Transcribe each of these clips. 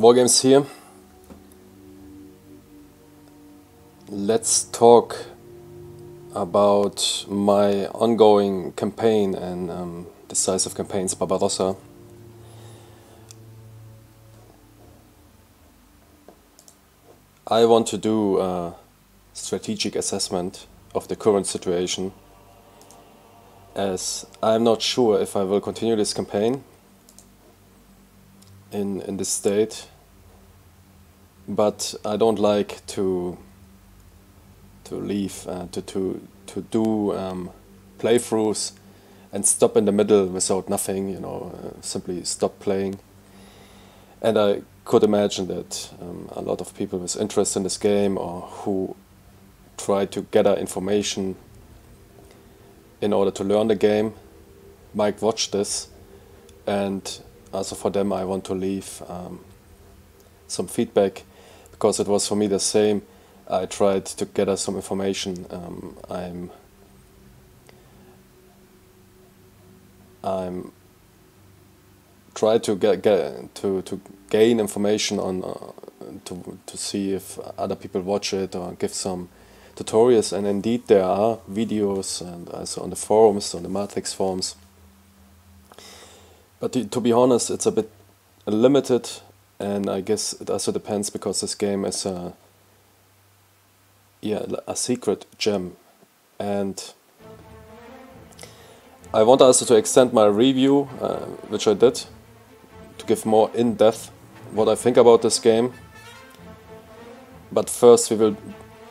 Wargames here. Let's talk about my ongoing campaign and decisive campaigns, Barbarossa. I want to do a strategic assessment of the current situation, as I'm not sure if I will continue this campaign in this state, but I don't like to leave to do playthroughs and stop in the middle without nothing, simply stop playing. And I could imagine that a lot of people with interest in this game or who try to gather information in order to learn the game might watch this, and also for them I want to leave some feedback, because it was for me the same. I tried to gather some information. I'm try to to gain information on to see if other people watch it or give some tutorials, and indeed there are videos, and also on the forums, on the Matrix forums. But to be honest, it's a bit limited, and I guess it also depends, because this game is a secret gem, and I want also to extend my review, which I did, to give more in-depth what I think about this game. But first we will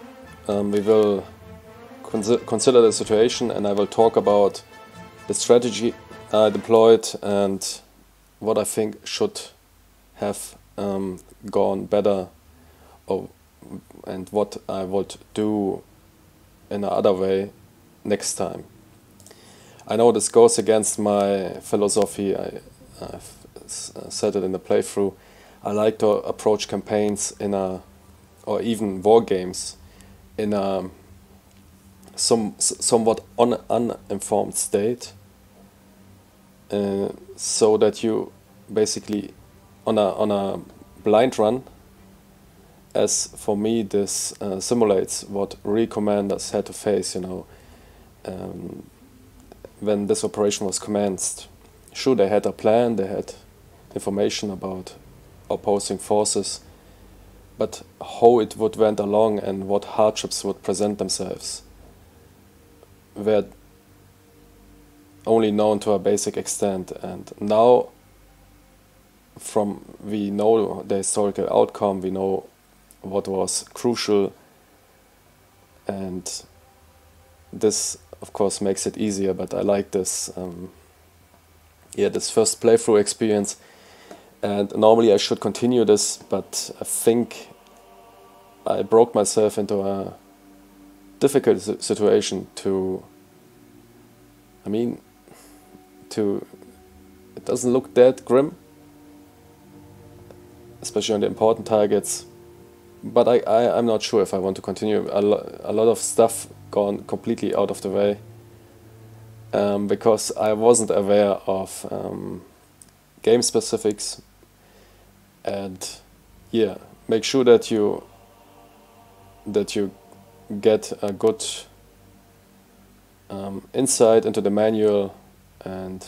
consider the situation, and I will talk about the strategy I deployed and what I think should have gone better, and what I would do in another way next time. I know this goes against my philosophy. I've said it in the playthrough. I like to approach campaigns or even war games in a somewhat uninformed state, so that you basically on a blind run, as for me this simulates what real commanders had to face, when this operation was commenced. Sure, they had a plan, they had information about opposing forces, but how it would went along and what hardships would present themselves were only known to a basic extent. And now, we know the historical outcome, we know what was crucial, and this of course makes it easier. But I like this this first playthrough experience, and normally I should continue this, but I think I broke myself into a difficult situation it doesn't look that grim, especially on the important targets, but I'm not sure if I want to continue. A lot of stuff gone completely out of the way, because I wasn't aware of game specifics. And make sure that you get a good insight into the manual, and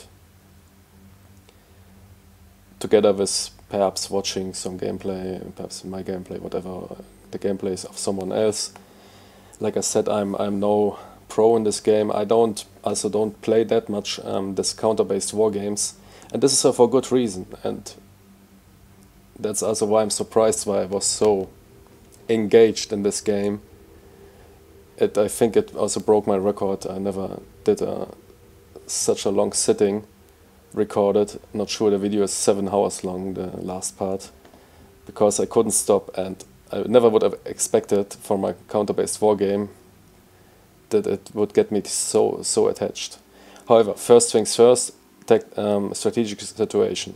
together with perhaps watching some gameplay, perhaps my gameplay, whatever the gameplay is of someone else. Like I said, I'm no pro in this game. I don't play that much this counter-based war games, and this is for good reason. And that's also why I'm surprised why I was so engaged in this game. I think it also broke my record. I never did such a long sitting recorded. Not sure, the video is 7 hours long, the last part, because I couldn't stop, and I never would have expected from a counter-based war game that it would get me so attached. However, first things first, strategic situation.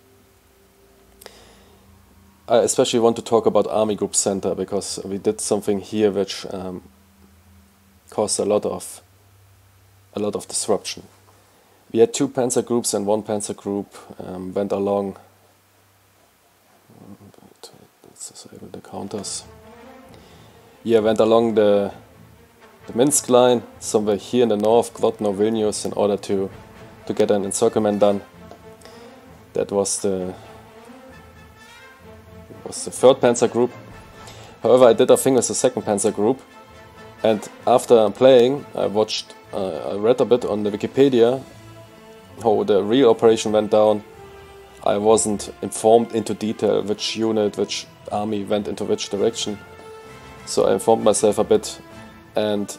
I especially want to talk about Army Group Center, because we did something here which caused a lot of disruption. We had 2 panzer groups, and one panzer group went along let's disable the counters. Yeah, went along the Minsk line, somewhere here in the north, Grodno, Vilnius, in order to get an encirclement done. That was the 3rd Panzer Group. However, I did a thing with the 2nd Panzer Group, and after playing, I read a bit on the Wikipedia how the real operation went down. I wasn't informed into detail which unit, which army went into which direction, so I informed myself a bit, and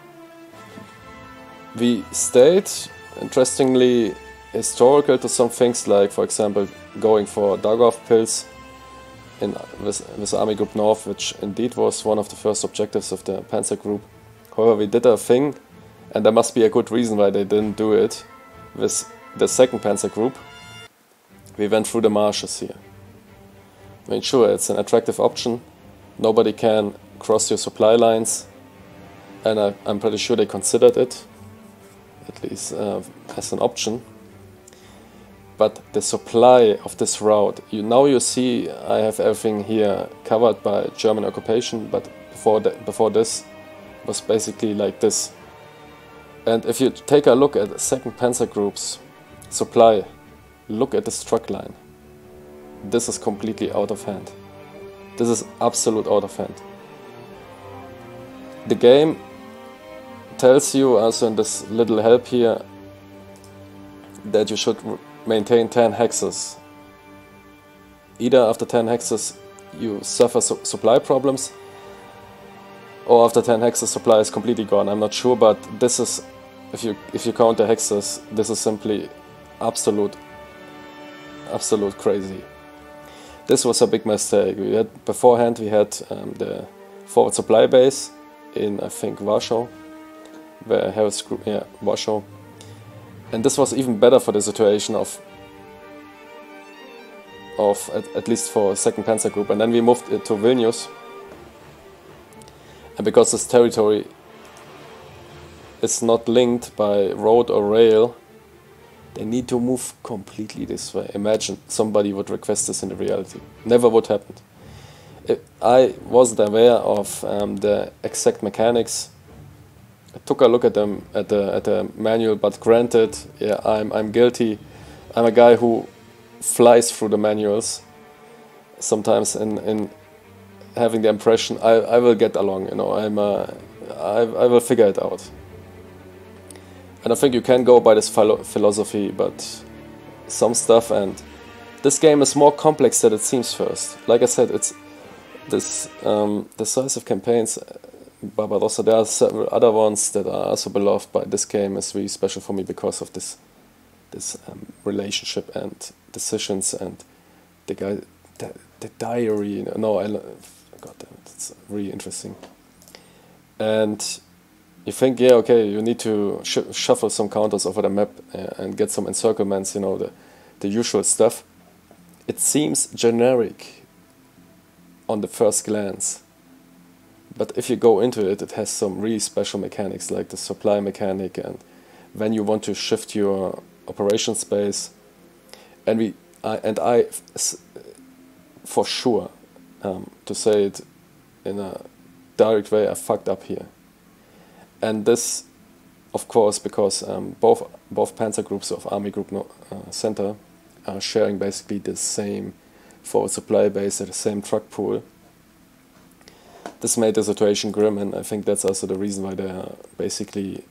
we stayed, interestingly, historical to some things, like for example going for Dargov pills with Army Group North, which indeed was one of the first objectives of the Panzer Group. However, we did a thing, and there must be a good reason why they didn't do it, with the 2nd Panzer Group. We went through the marshes here. I mean, sure, it's an attractive option, nobody can cross your supply lines, and I'm pretty sure they considered it, at least as an option. But the supply of this route, now you see I have everything here covered by German occupation, but before this was basically like this. And if you take a look at the 2nd Panzer Group's supply, look at this truck line. This is completely out of hand. This is absolute out of hand. The game tells you also in this little help here that you should maintain 10 hexes. Either after 10 hexes you suffer supply problems, or after 10 hexes supply is completely gone. I'm not sure, but this is, if you count the hexes, this is simply absolute crazy. This was a big mistake. Beforehand we had the forward supply base in, I think, Warsaw, where Harris Group, yeah, Warsaw. And this was even better for the situation of at least for 2nd Panzer Group. And then we moved to Vilnius, and because this territory is not linked by road or rail, they need to move completely this way. Imagine somebody would request this in the reality. Never would happen. I wasn't aware of the exact mechanics. I took a look at them at the manual, but granted, yeah, I'm guilty. I'm a guy who flies through the manuals. Sometimes in having the impression I will get along. You know, I will figure it out. And I think you can go by this philosophy, but some stuff, and this game is more complex than it seems first. Like I said, it's this decisive campaigns. Barbarossa, there are several other ones that are also beloved, but this game is really special for me because of this relationship and decisions and the diary. You know, God damn it, it's really interesting. And you think, yeah, okay, you need to shuffle some counters over the map and get some encirclements, you know, the usual stuff. It seems generic on the first glance, but if you go into it, it has some really special mechanics, like the supply mechanic, and when you want to shift your operation space. And I for sure, to say it in a direct way, I fucked up here. And this, of course, because both Panzer Groups of Army Group Center are sharing basically the same forward supply base, the same truck pool. This made the situation grim, and I think that's also the reason why they are basically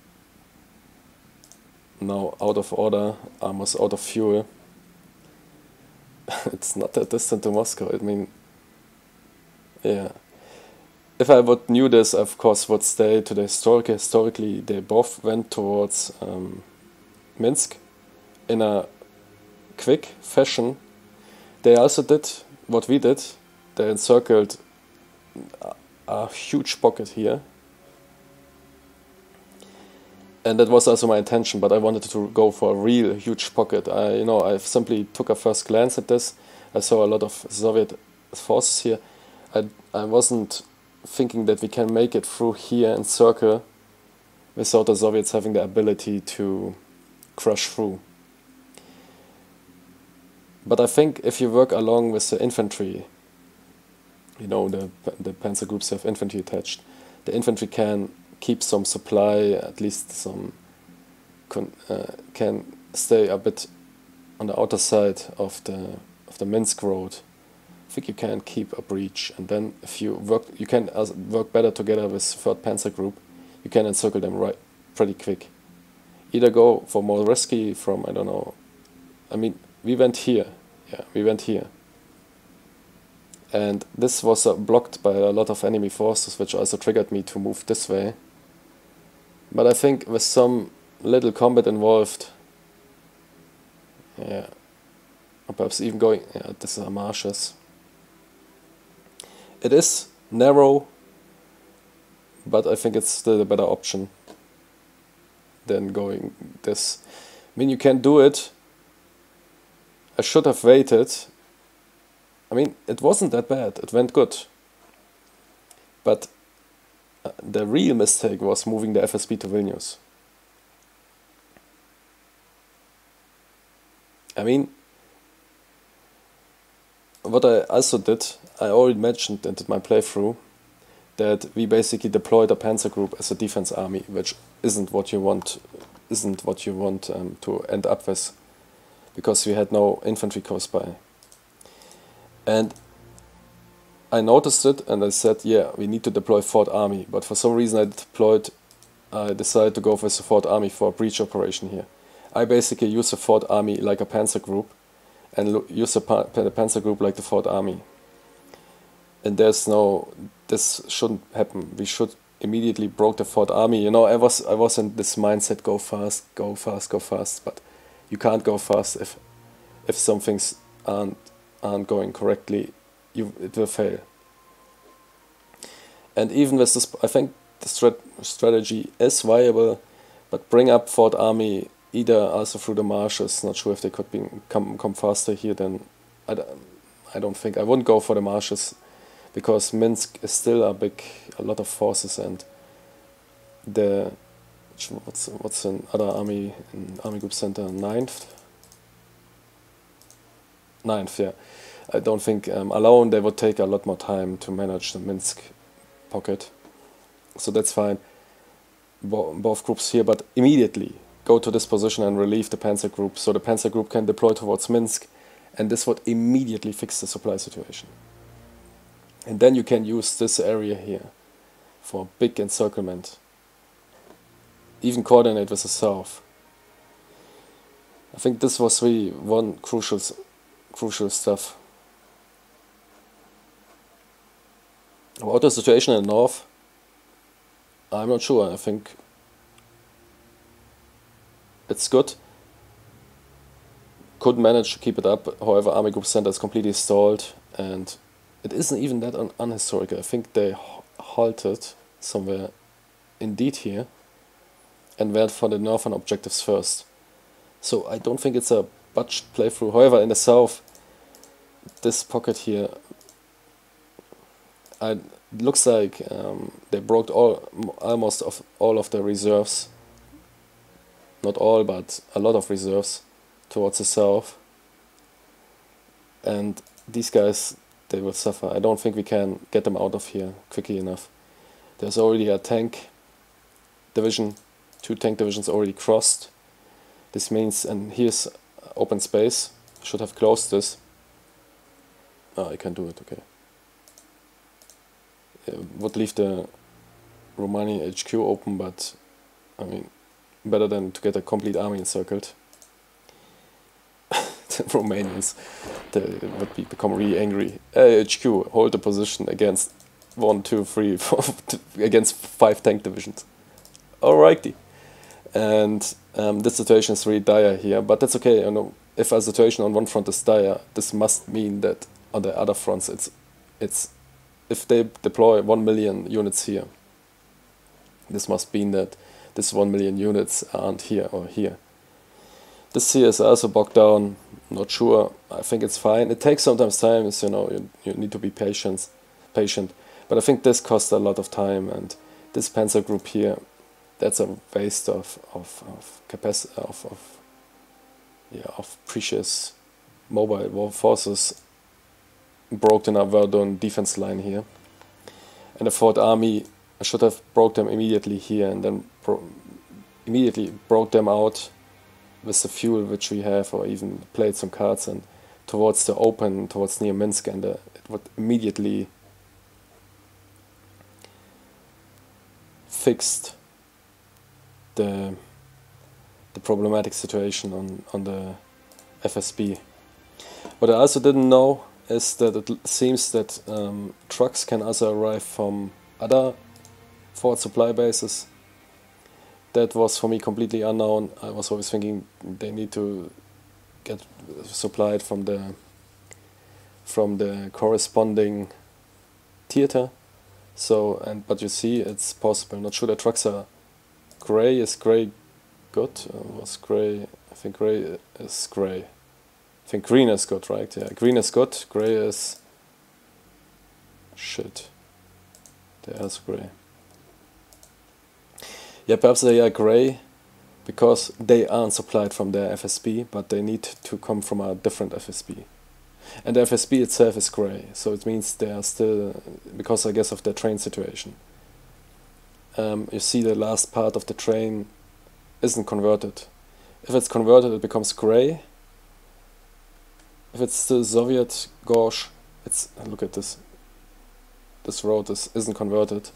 now out of order, almost out of fuel. It's not that distant to Moscow. I mean, yeah. If I would knew this, I of course would stay to the historically, they both went towards Minsk in a quick fashion. They also did what we did. They encircled a huge pocket here. And that was also my intention, but I wanted to go for a real huge pocket. I simply took a first glance at this. I saw a lot of Soviet forces here. I wasn't thinking that we can make it through here and circle without the Soviets having the ability to crush through. But I think if you work along with the infantry, You know, the panzer groups have infantry attached. The infantry can keep some supply, at least some can stay a bit on the outer side of the Minsk road. I think you can keep a breach, and then if you can work better together with 3rd Panzer Group. You can encircle them right pretty quick. Either go for more risky from, I don't know. I mean, we went here. Yeah, we went here. And this was blocked by a lot of enemy forces, which also triggered me to move this way. But I think with some little combat involved, yeah, or perhaps even going, yeah, these are marshes. It is narrow, but I think it's still a better option than going this. I mean, you can do it. I should have waited. I mean, it wasn't that bad. It went good. But the real mistake was moving the FSB to Vilnius. I mean, what I also did, I already mentioned in my playthrough, that we basically deployed a panzer group as a defense army, which isn't what you want to end up with, because we had no infantry close by. And I noticed it, and I said, yeah, we need to deploy 4th Army. But for some reason I decided to go with the 4th Army for a breach operation here. I basically use the 4th Army like a panzer group, and use the panzer group like the 4th Army. And this shouldn't happen. We should immediately broke the 4th Army. You know, I was in this mindset: go fast, go fast, go fast. But you can't go fast if some things aren't going correctly. It will fail. And even with this, I think the strategy is viable, but bring up 4th Army either also through the marshes. Not sure if they could come faster here. Then I don't think I wouldn't go for the marshes, because Minsk is still a lot of forces, and what's another army in Army Group Center, 9th, yeah. I don't think alone they would take a lot more time to manage the Minsk pocket, so that's fine. Both groups here, but immediately go to this position and relieve the panzer group, so the panzer group can deploy towards Minsk, and this would immediately fix the supply situation. And then you can use this area here for big encirclement. Even coordinate with the south. I think this was really one crucial stuff. About the situation in the north, I'm not sure. I think it's good. Could manage to keep it up. However, Army Group Center is completely stalled, and it isn't even that unhistorical. I think they halted somewhere indeed here and went for the northern objectives first. So I don't think it's a botched playthrough. However, in the south, this pocket here, it looks like they broke almost all of the reserves. Not all, but a lot of reserves towards the south. And these guys, they will suffer. I don't think we can get them out of here quickly enough. There's already a tank division, 2 tank divisions already crossed. This means, and here's open space, should have closed this. I can do it, okay. Would leave the Romani HQ open, but I mean, better than to get a complete army encircled. The Romanians, they would become really angry. HQ, hold the position against 1, 2, 3, 4, against 5 tank divisions. Alrighty. And this situation is really dire here, but that's okay. You know, if a situation on one front is dire, this must mean that on the other fronts, it's if they deploy 1 million units here, this must mean that this 1 million units aren't here or here. This here is also bogged down. Not sure. I think it's fine. It takes sometimes time. You know, you need to be patient. But I think this costs a lot of time, and this panzer group here, that's a waste of capacity of precious mobile war forces. broke the Verdun defense line here. And the Fourth Army, I should have broke them immediately here and then immediately broke them out with the fuel which we have, or even played some cards and towards the open, towards near Minsk, and it would immediately fixed the problematic situation on the FSB. What I also didn't know is that it seems that trucks can also arrive from other forward supply bases. That was for me completely unknown. I was always thinking they need to get supplied from the corresponding theater. So, but you see, it's possible. Not sure the trucks are gray. Is gray good? Was gray? I think gray is gray. I think green is good, right? Yeah, green is good. Gray is shit. There's gray. Yeah, perhaps they are gray because they aren't supplied from their FSB, but they need to come from a different FSB. And the FSB itself is gray, so it means they are still, because I guess of their train situation. You see the last part of the train isn't converted. If it's converted, it becomes gray. If it's still Soviet gauge, it's, look at this. This road isn't converted.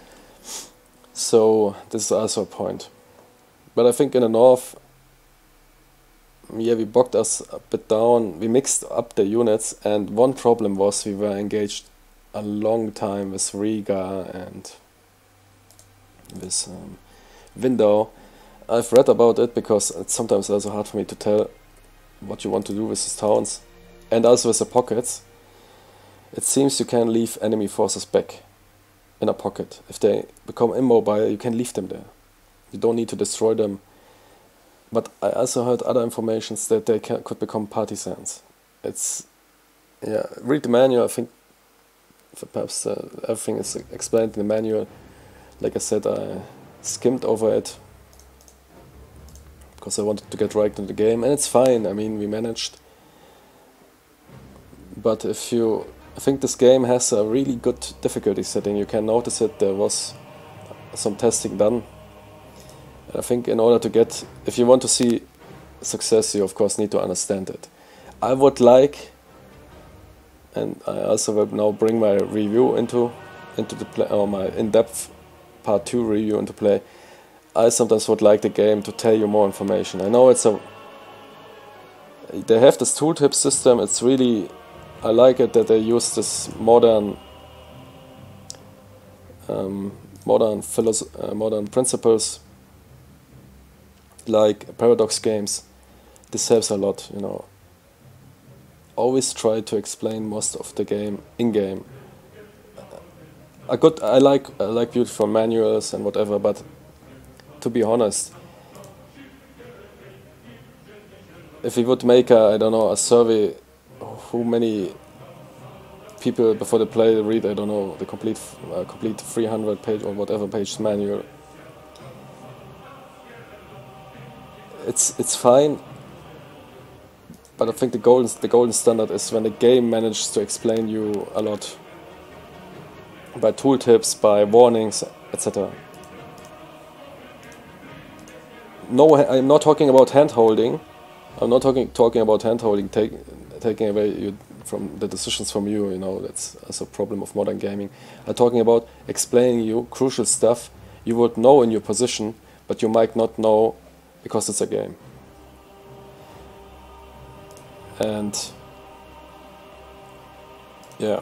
So this is also a point. But I think in the north, yeah, we bogged us a bit down. We mixed up the units, and one problem was we were engaged a long time with Riga and with Window. I've read about it because it's sometimes also hard for me to tell what you want to do with these towns, and also with the pockets. It seems you can leave enemy forces back in a pocket. If they become immobile, you can leave them there. You don't need to destroy them. But I also heard other informations that they could become partisans. It's, yeah, read the manual. I think perhaps everything is explained in the manual. Like I said, I skimmed over it because I wanted to get right into the game, and it's fine. I mean, we managed. But if you, I think this game has a really good difficulty setting. You can notice it. There was some testing done. I think in order to get, if you want to see success, you of course need to understand it. I would like, and I also will now bring my review into the play, or my in-depth part 2 review into play. I sometimes would like the game to tell you more information. I know they have this tooltip system. It's really, I like it that they use this modern principles like paradox games. This helps a lot, you know. Always try to explain most of the game in game. I like beautiful manuals and whatever, but to be honest, if we would make a survey, how many people before they play read, the complete 300 page or whatever page manual. It's fine, but I think the golden standard is when the game manages to explain you a lot by tooltips, by warnings, etc. No, I'm not talking about hand-holding. I'm not talking about hand-holding, taking away from the decisions from you. You know, that's a problem of modern gaming. I'm talking about explaining you crucial stuff you would know in your position, but you might not know because it's a game. And yeah,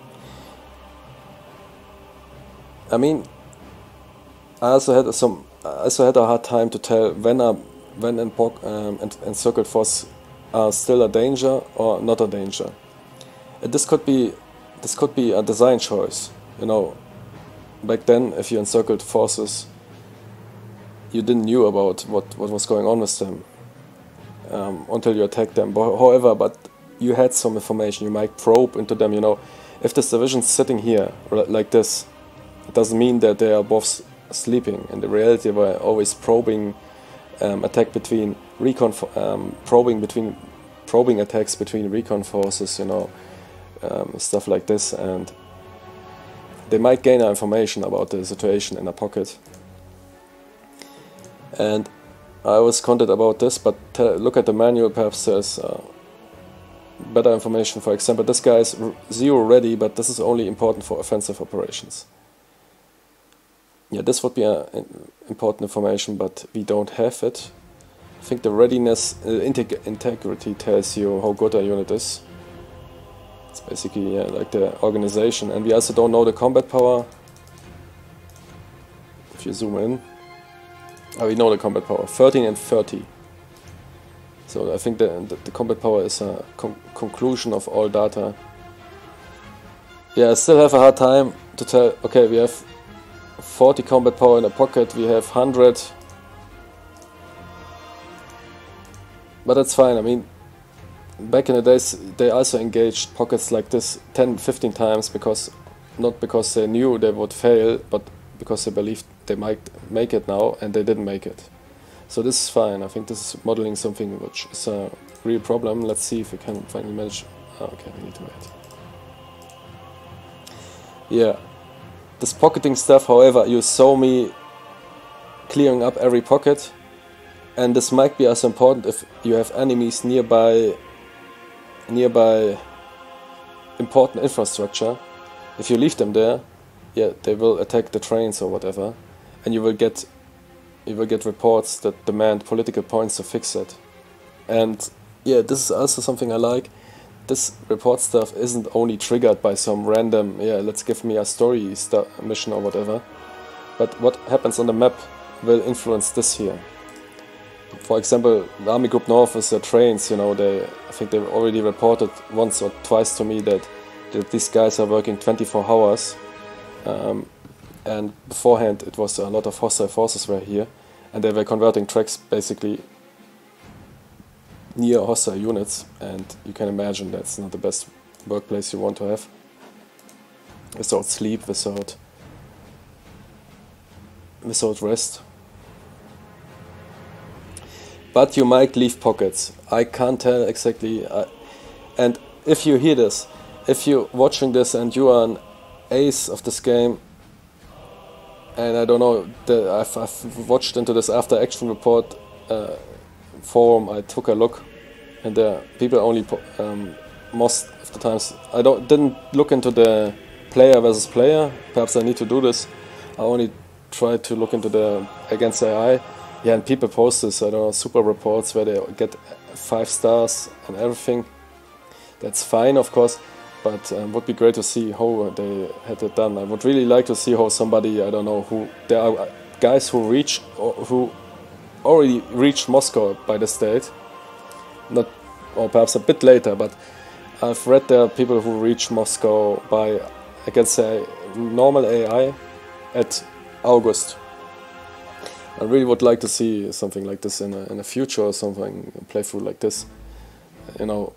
I mean, I also had a hard time to tell when encircled force are still a danger or not a danger. And this could be a design choice. You know, back then, if you encircled forces, you didn't knew about what was going on with them until you attacked them. However, but you had some information. You might probe into them. You know, if this division's sitting here like this, it doesn't mean that they are both sleeping. In the reality, we're always probing probing attacks between recon forces. You know, stuff like this, and they might gain information about the situation in a pocket. And I was contacted about this, but look at the manual, perhaps there's better information. For example, this guy is 0 ready, but this is only important for offensive operations. Yeah, this would be important information, but we don't have it. I think the readiness, integrity tells you how good a unit is. It's basically like the organization, and we also don't know the combat power. If you zoom in, we know the combat power, 13 and 30. So I think the combat power is a conclusion of all data. Yeah, I still have a hard time to tell, okay, we have 40 combat power in a pocket, we have 100. But that's fine. I mean, back in the days they also engaged pockets like this 10-15 times, not because they knew they would fail, but because they believed they might make it now, and they didn't make it. So this is fine. I think this is modeling something which is a real problem. Let's see if we can finally manage. Okay, we need to wait. Yeah, this pocketing stuff, however, you saw me clearing up every pocket, and this might be as important if you have enemies nearby important infrastructure. If you leave them there, yeah, they will attack the trains or whatever, and you will get reports that demand political points to fix it. And yeah, this is also something I like. This report stuff isn't only triggered by some random, yeah, let's give me a story mission or whatever, but what happens on the map will influence this here. For example, the Army Group North is the trains, you know, I think they already reported once or twice to me that these guys are working 24 hours. And beforehand it was a lot of hostile forces were here, and they were converting tracks basically near hostile units, and you can imagine that's not the best workplace you want to have. Without sleep, without rest. But you might leave pockets. I can't tell exactly. And if you hear this, if you're watching this and you are an ace of this game, and I don't know, I've watched into this after action report forum. I took a look, and there people only most of the times didn't look into the player versus player. Perhaps I need to do this. I only tried to look into the against AI. Yeah, and people post this, I don't know, super reports where they get 5 stars and everything. That's fine, of course, but would be great to see how they had it done. I would really like to see how somebody, I don't know, there are guys who already reached Moscow by this date, or perhaps a bit later, but I've read there are people who reach Moscow by, I can say, normal AI at August. I really would like to see something like this in the future, or something, a playthrough like this. You know,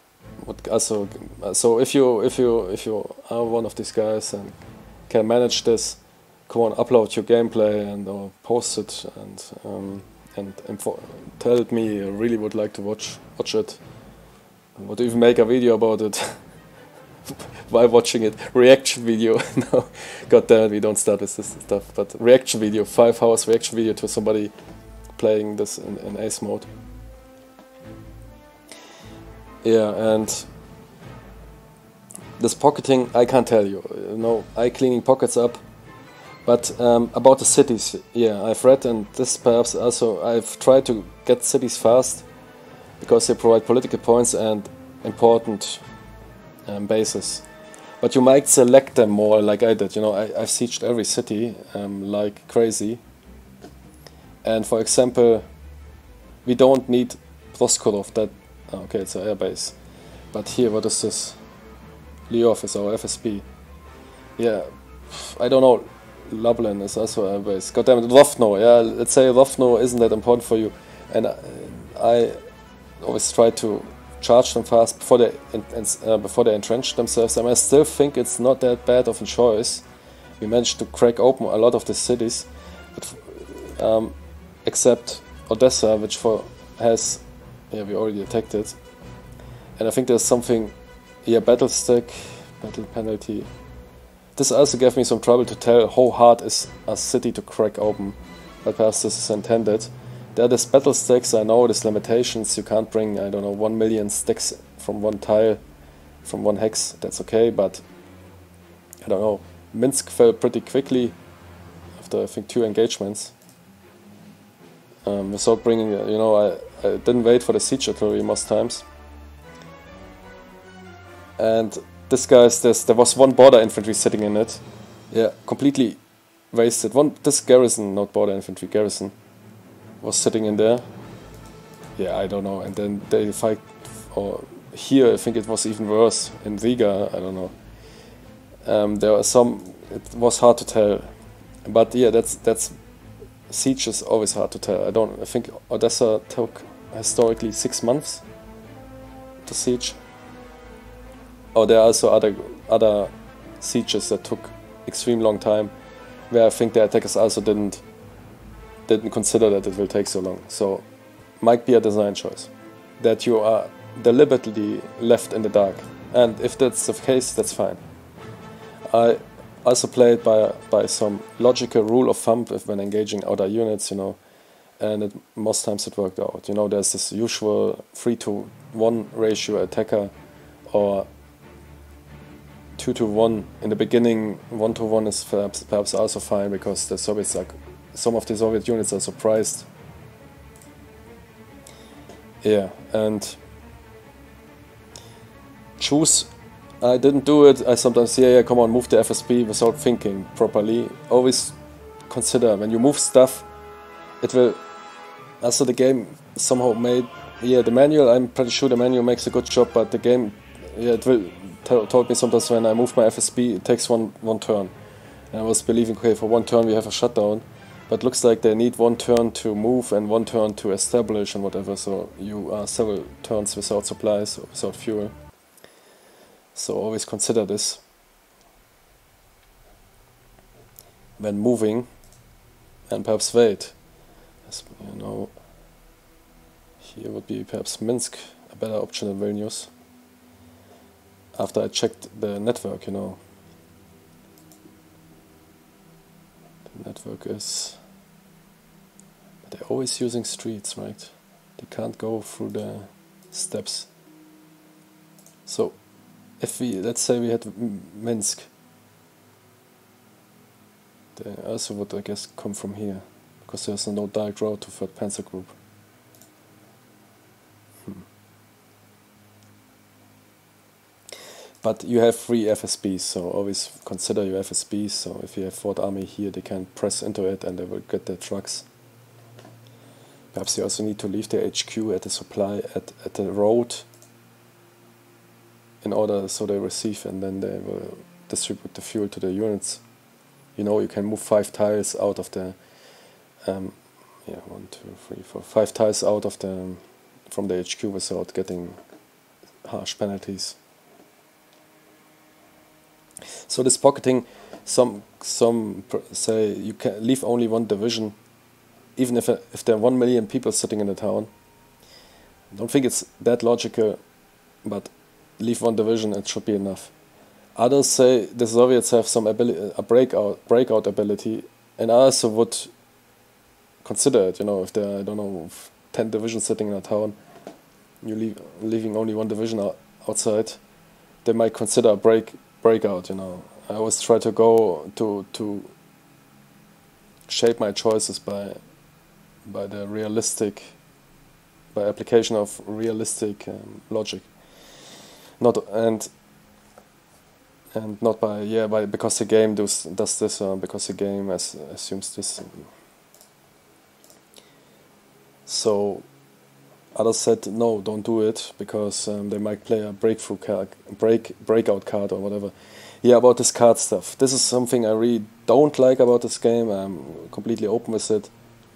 so if you are one of these guys and can manage this, come on, upload your gameplay and or post it and tell it me. I really would like to watch it. I would even make a video about it while watching it. Reaction video. No, god damn it, we don't start with this stuff. But reaction video, 5 hours reaction video to somebody playing this in ace mode. Yeah, and this pocketing, I can't tell you. You know, eye cleaning pockets up. But about the cities, yeah, I've read, and this perhaps also, I've tried to get cities fast because they provide political points and important bases. But you might select them more like I did. You know, I've sieged every city like crazy. And for example, we don't need Proskurov, that, okay, it's an airbase. But here, what is this? Lyov is our FSB. Yeah, I don't know. Lublin is also an airbase. God damn it, Rovno, yeah, let's say Rovno isn't that important for you. And I always try to charge them fast before they entrench themselves. And I still think it's not that bad of a choice. We managed to crack open a lot of the cities, but, except Odessa, which has, yeah, we already attacked it. And I think there's something Yeah, battle stack, battle penalty. This also gave me some trouble to tell how hard is a city to crack open, but perhaps this is intended. There are these battle stacks, I know there's limitations, you can't bring, I don't know, 1 million stacks from one tile, from one hex, that's okay, but I don't know, Minsk fell pretty quickly after I think 2 engagements. Without bringing, you know, I didn't wait for the siege artillery most times. And this guy's, there was 1 border infantry sitting in it. Yeah, completely wasted. This garrison, not border infantry, garrison, was sitting in there. Yeah, I don't know. And then they fight, or here I think it was even worse, in Riga, I don't know. There are some, it was hard to tell. But yeah, that's siege is always hard to tell. I think Odessa took historically 6 months to siege. Oh, there are also other sieges that took extreme long time, where I think the attackers also didn't consider that it will take so long. So, might be a design choice that you are deliberately left in the dark, and if that's the case, that's fine. I also play it by some logical rule of thumb when engaging outer units, you know, and most times it worked out. You know, there's this usual 3-to-1 ratio attacker, or 2-to-1 in the beginning. 1-to-1 is perhaps also fine, because the Soviets are, some of the Soviet units are surprised. Yeah, and choose. I didn't do it. I sometimes say, yeah, come on, move the FSB without thinking properly. Always consider when you move stuff, it will. Also, the game somehow made. Yeah, the manual. I'm pretty sure the manual makes a good job, but the game, yeah, it will. Told me sometimes when I move my FSB, it takes one turn. And I was believing, okay, for 1 turn we have a shutdown, but looks like they need 1 turn to move and 1 turn to establish and whatever, so you are several turns without supplies, or without fuel. So always consider this when moving, and perhaps wait. As you know, here would be perhaps Minsk a better option than Vilnius. After I checked the network, you know. The network is... But they're always using streets, right? They can't go through the steps. So, if we, let's say we had Minsk, they also would, I guess, come from here, because there's no direct road to 3rd Panzer Group. But you have 3 FSBs, so always consider your FSBs. So if you have 4th Army here, they can press into it and they will get their trucks. Perhaps you also need to leave the HQ at the supply, at the road, in order so they receive, and then they will distribute the fuel to the units. You know, you can move 5 tiles out of the, yeah, 1, 2, 3, 4, 5 tiles out of the, from the HQ without getting harsh penalties. So this pocketing, some say you can leave only 1 division, even if there are 1 million people sitting in the town. I don't think it's that logical, but leave 1 division, it should be enough. Others say the Soviets have some ability, a breakout ability, and I also would consider it. You know, if there are, I don't know, 10 divisions sitting in a town, you leaving only 1 division outside, they might consider a breakout, you know. I always try to go to shape my choices by the realistic, by application of realistic logic, not and not by because the game does this, because the game assumes this. So others said no, don't do it, because they might play a breakthrough card, breakout card or whatever. Yeah, about this card stuff. This is something I really don't like about this game. I'm completely open with it.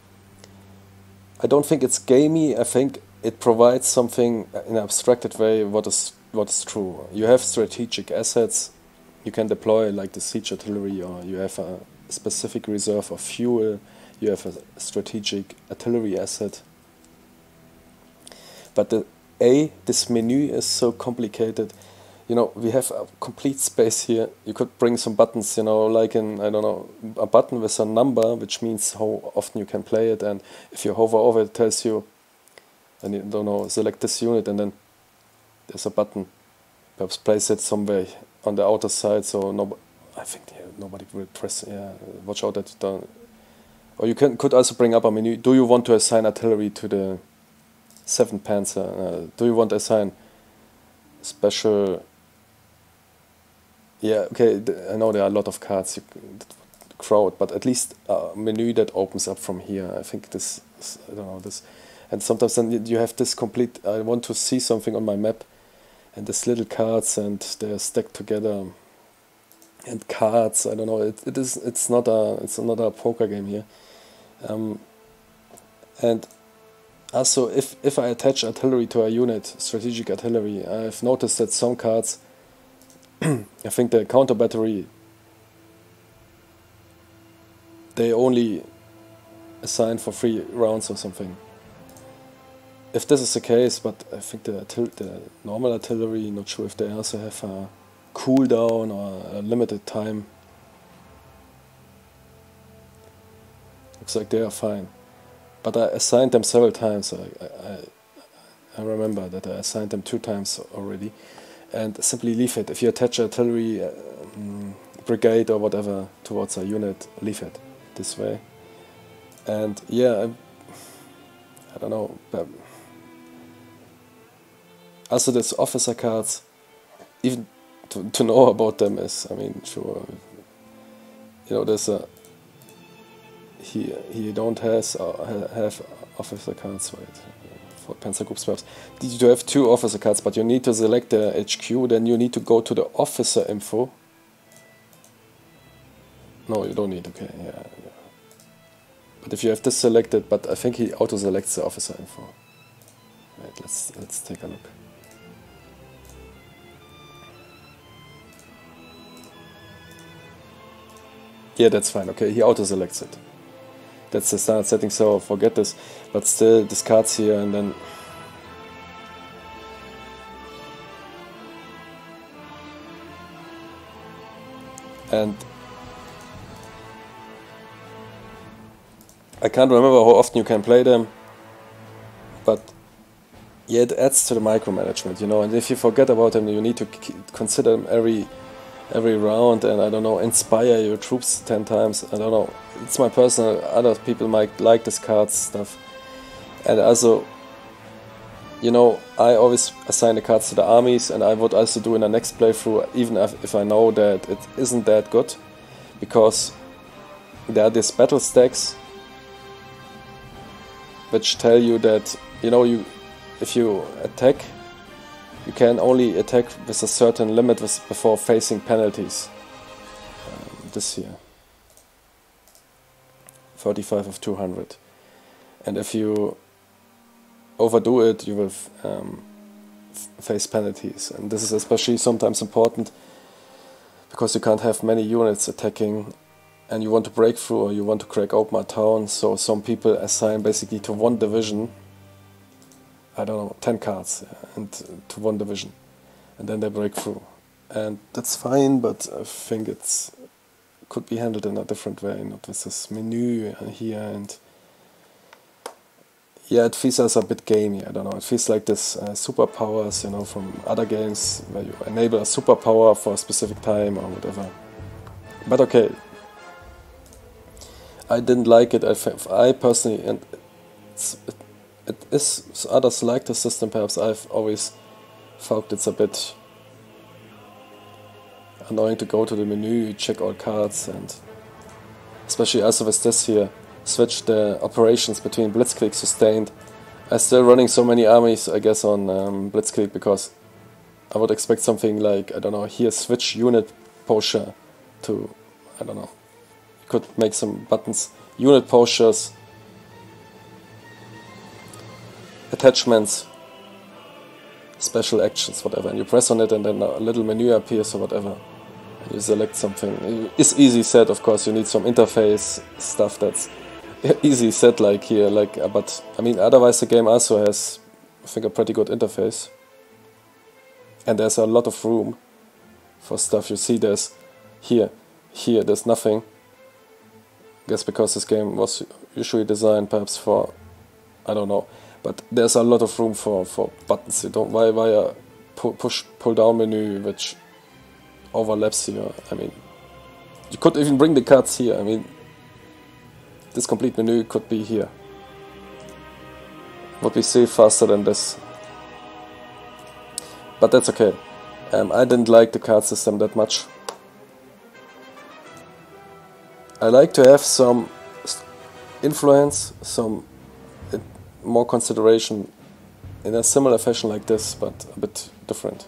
I don't think it's gamey. I think it provides something in an abstracted way what is true. You have strategic assets you can deploy, like the siege artillery, or you have a specific reserve of fuel. You have a strategic artillery asset. But this menu is so complicated. you know, we have a complete space here. You could bring some buttons, you know, like in, I don't know, a button with a number, which means how often you can play it, and if you hover over it, tells you, and you don't know, select this unit, and then there's a button. Perhaps place it somewhere on the outer side, so I think nobody will press. Yeah, watch out that you don't. Or you could also bring up a menu. Do you want to assign artillery to the 7th Panzer? Do you want to assign special? Yeah, okay. I know there are a lot of cards you crowd, but at least a menu that opens up from here. I think this. I don't know this, and sometimes then you have this complete. I want to see something on my map. And these little cards, and they're stacked together. And cards, I don't know. It's not a poker game here. And also, if I attach artillery to a unit, strategic artillery, I've noticed that some cards, I think the counter battery, they only assign for 3 rounds or something. If this is the case, but I think the normal artillery, not sure if they also have a cooldown or a limited time. Looks like they are fine. But I assigned them several times. I remember that I assigned them 2 times already. And simply leave it. If you attach artillery brigade or whatever towards a unit, leave it this way. And yeah, I don't know. Also, these officer cards, even to know about them is, I mean, sure, you know, there's a, he don't have officer cards, right, for Panzergroups perhaps. You have 2 officer cards, but you need to select the HQ, then you need to go to the officer info. No, you don't need, okay, yeah. But if you have this selected, but I think he auto-selects the officer info. Right, let's take a look. Yeah, that's fine. Okay, he auto-selects it. That's the standard setting, so forget this. But still, this card's here, and then... And... I can't remember how often you can play them, but... Yeah, it adds to the micromanagement, you know, and if you forget about them, you need to consider them every round, and I don't know, inspire your troops 10 times, I don't know, it's my personal, other people might like this card stuff. And also, you know, I always assign the cards to the armies, and I would also do in the next playthrough, even if I know that it isn't that good, because there are these battle stacks which tell you that, you know, if you attack, you can only attack with a certain limit before facing penalties. This here. 35 of 200. And if you overdo it, you will face penalties. And this is especially sometimes important because you can't have many units attacking and you want to break through or you want to crack open a town. So some people assign basically to 1 division, I don't know, 10 cards, and to 1 division, and then they break through, and that's fine. But I think it could be handled in a different way, not with this menu here. And yeah, it feels as a bit gamey. I don't know. It feels like this superpowers, you know, from other games where you enable a superpower for a specific time or whatever. But okay, I didn't like it. I personally, and it is, others like the system, perhaps. I've always felt it's a bit annoying to go to the menu, check all cards, and especially also with this here, switch the operations between Blitzkrieg sustained. I'm still running so many armies, I guess, on Blitzkrieg, because I would expect something like, I don't know, here switch unit posture to, I don't know, you could make some buttons, unit postures, attachments, special actions, whatever, and you press on it and then a little menu appears or whatever, and you select something. It's easy set, of course. You need some interface stuff that's easy set, like here, but I mean, otherwise the game also has, I think, a pretty good interface. and there's a lot of room for stuff. You see there's here there's nothing. I guess because this game was usually designed perhaps for, I don't know, but there's a lot of room for buttons. You don't, why a pull down menu which overlaps here. I mean, you could even bring the cards here. I mean, this complete menu could be here. Would be saved faster than this. But that's okay. I didn't like the card system that much. I like to have some influence, some more consideration in a similar fashion like this, but a bit different.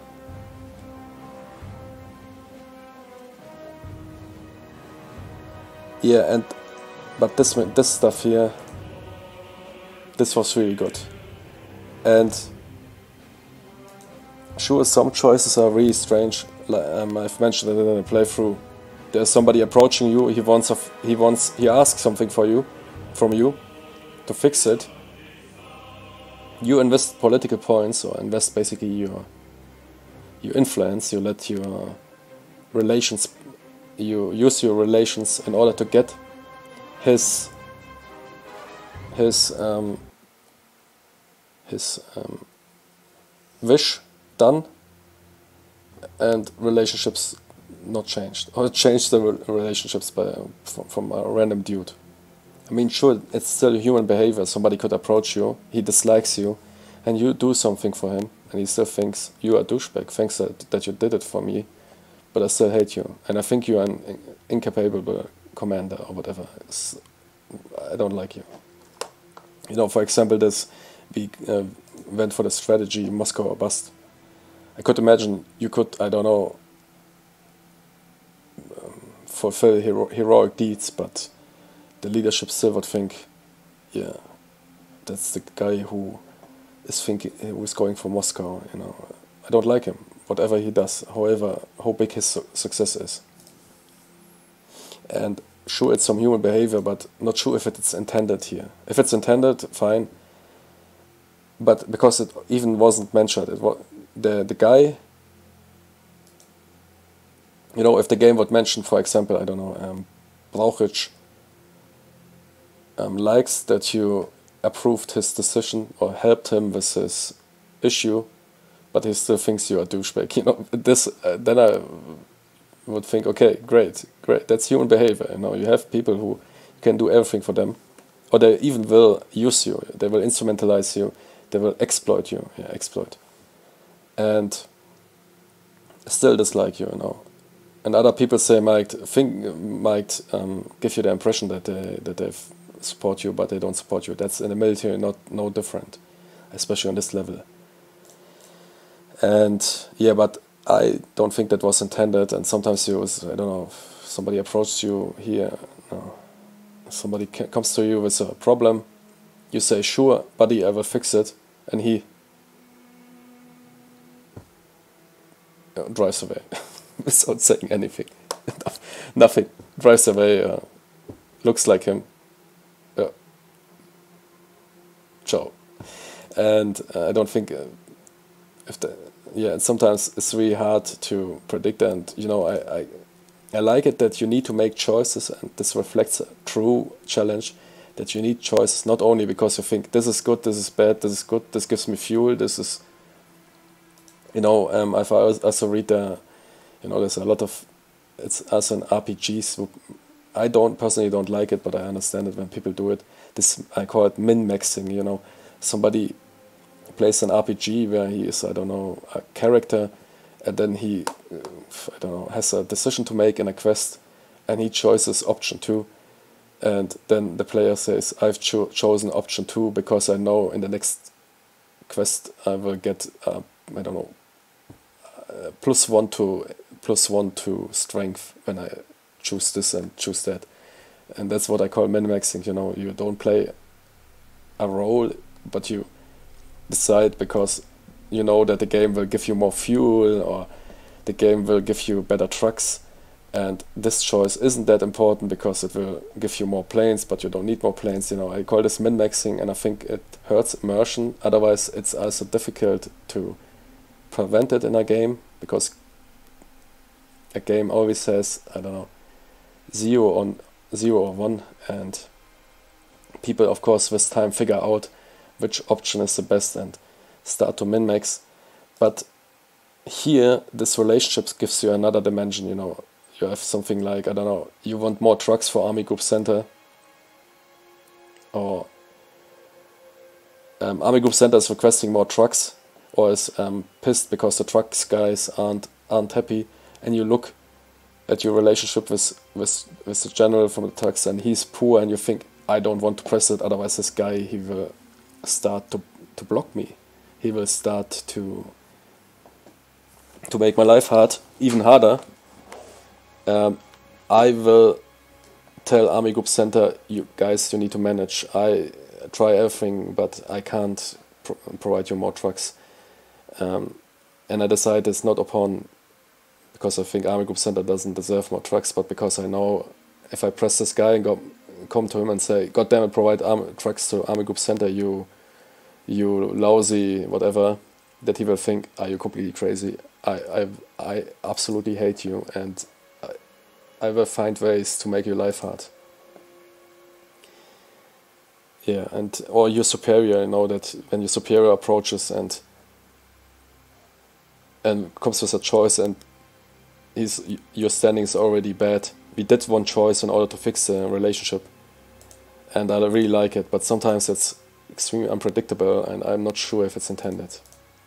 Yeah, but this stuff here, this was really good. And sure, some choices are really strange. I've mentioned it in a playthrough. There's somebody approaching you. He asks something from you, to fix it. You invest political points, or invest basically your influence. You let your relations. You use your relations in order to get his wish done, and relationships not changed, or change the relationships from a random dude. I mean, sure, it's still human behavior. Somebody could approach you, he dislikes you, and you do something for him, and he still thinks you are a douchebag. Thanks that you did it for me, but I still hate you, and I think you are an incapable commander or whatever. I don't like you. You know, for example, we went for the strategy Moscow or bust. I could imagine you could, I don't know, fulfill heroic deeds, but the leadership still would think, yeah, that's the guy who is going for Moscow. You know, I don't like him. Whatever he does, how big his success is. And sure, it's some human behavior, but not sure if it's intended here. If it's intended, fine. But because it even wasn't mentioned, it was the guy. You know, if the game would mention, for example, I don't know, Brauchitsch likes that you approved his decision or helped him with his issue, but he still thinks you are a douchebag. You know, this then I would think, okay, great, that's human behavior. You know, you have people who can do everything for them, or they even will use you. They will instrumentalize you. They will exploit you. Yeah, exploit, and still dislike you. You know. And other people say might give you the impression that they support you, but they don't support you. That's in the military no different, especially on this level. And yeah, but I don't think that was intended. And sometimes I don't know, if somebody approaches you here, somebody comes to you with a problem, you say, sure, buddy, I will fix it, and he drives away. Without saying anything. Nothing. Drives away, looks like him. Ciao. And I don't think sometimes it's really hard to predict, and you know, I like it that you need to make choices, and this reflects a true challenge, that you need choices not only because you think this is good, this is bad, this is good, this gives me fuel, this is, you know, I've also read you know, there's a lot of, it's as an RPGs. I personally don't like it, but I understand it when people do it. This, I call it min-maxing. You know, somebody plays an RPG where he is, I don't know, a character, and then he, I don't know, has a decision to make in a quest, and he chooses option 2, and then the player says, I've chosen option 2 because I know in the next quest I will get, I don't know, +1 to strength when I choose this and choose that. And that's what I call min-maxing. You know, you don't play a role, but you decide because you know that the game will give you more fuel, or the game will give you better trucks, and this choice isn't that important because it will give you more planes, but you don't need more planes. You know, I call this min-maxing, and I think it hurts immersion. Otherwise, it's also difficult to prevent it in a game, because a game always says, I don't know, 0 or 1, and people of course with time figure out which option is the best and start to min-max. But here this relationship gives you another dimension. You have something like, I don't know, you want more trucks for Army Group Center, or Army Group Center is requesting more trucks, or is pissed because the trucks guys aren't happy, and you look at your relationship with the general from the trucks, and he's poor, and you think, I don't want to press it, otherwise this guy, he will start to block me. He will start to make my life even harder. I will tell Army Group Center, you guys, you need to manage. I try everything, but I can't provide you more trucks. And I decide it's not upon, because I think Army Group Center doesn't deserve more trucks, but because I know if I press this guy and come to him and say, God damn it, provide trucks to Army Group Center, you lousy whatever, that he will think, are you completely crazy? I absolutely hate you, and I will find ways to make your life hard. Yeah, or your superior, that when your superior approaches and comes with a choice, and your standing is already bad. We did one choice in order to fix the relationship, and I really like it, but sometimes it's extremely unpredictable, and I'm not sure if it's intended.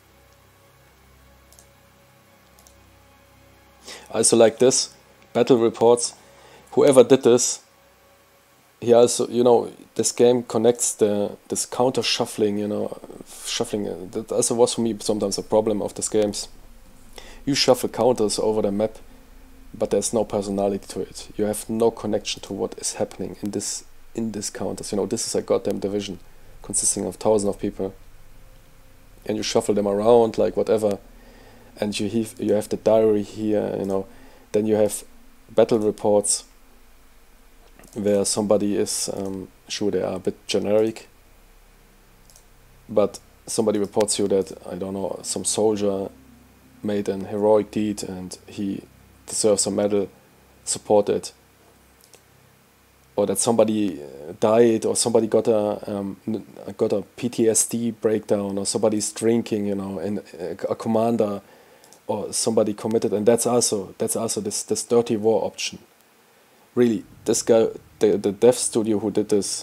I also like this, battle reports. Whoever did this, he also, this game connects this counter shuffling, shuffling. That also was for me sometimes a problem of these games. You shuffle counters over the map, but there's no personality to it. You have no connection to what is happening in this counters. This is a goddamn division consisting of thousands of people, and you shuffle them around like whatever, and you have the diary here. Then you have battle reports where somebody is sure they are a bit generic, but somebody reports you that, I don't know, some soldier made an heroic deed and he deserves a medal, support it, or that somebody died, or somebody got a PTSD breakdown, or somebody's drinking, and a commander or somebody committed, and that's also this dirty war option. Really, this guy, the dev studio who did this,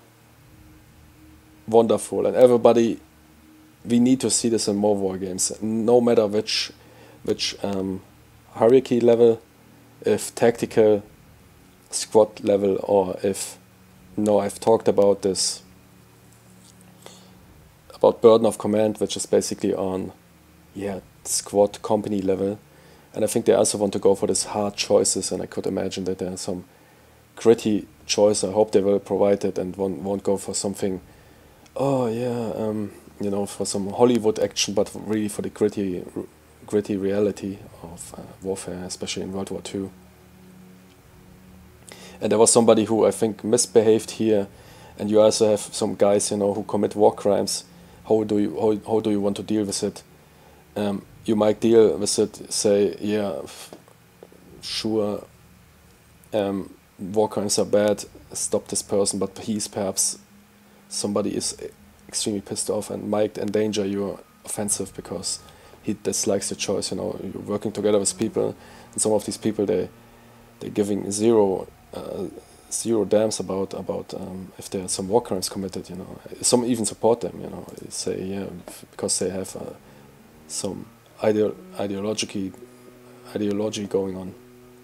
wonderful, and everybody, we need to see this in more war games, no matter which hierarchy level, if tactical, squad level, or if, I've talked about this, about burden of command, which is basically on, squad company level, and I think they also want to go for these hard choices, and I could imagine that there are some gritty choice. I hope they will provide it and won't go for something, for some Hollywood action, but really for the gritty reality of warfare, especially in World War II. And there was somebody who I think misbehaved here, and you also have some guys, who commit war crimes. How do you want to deal with it? You might deal with it, say, sure, war crimes are bad, stop this person, but he's perhaps, somebody is extremely pissed off and might endanger your offensive because he dislikes your choice. You're working together with people, and some of these people, they're giving zero dams about if there are some war crimes committed. Some even support them. Say because they have some ideology going on.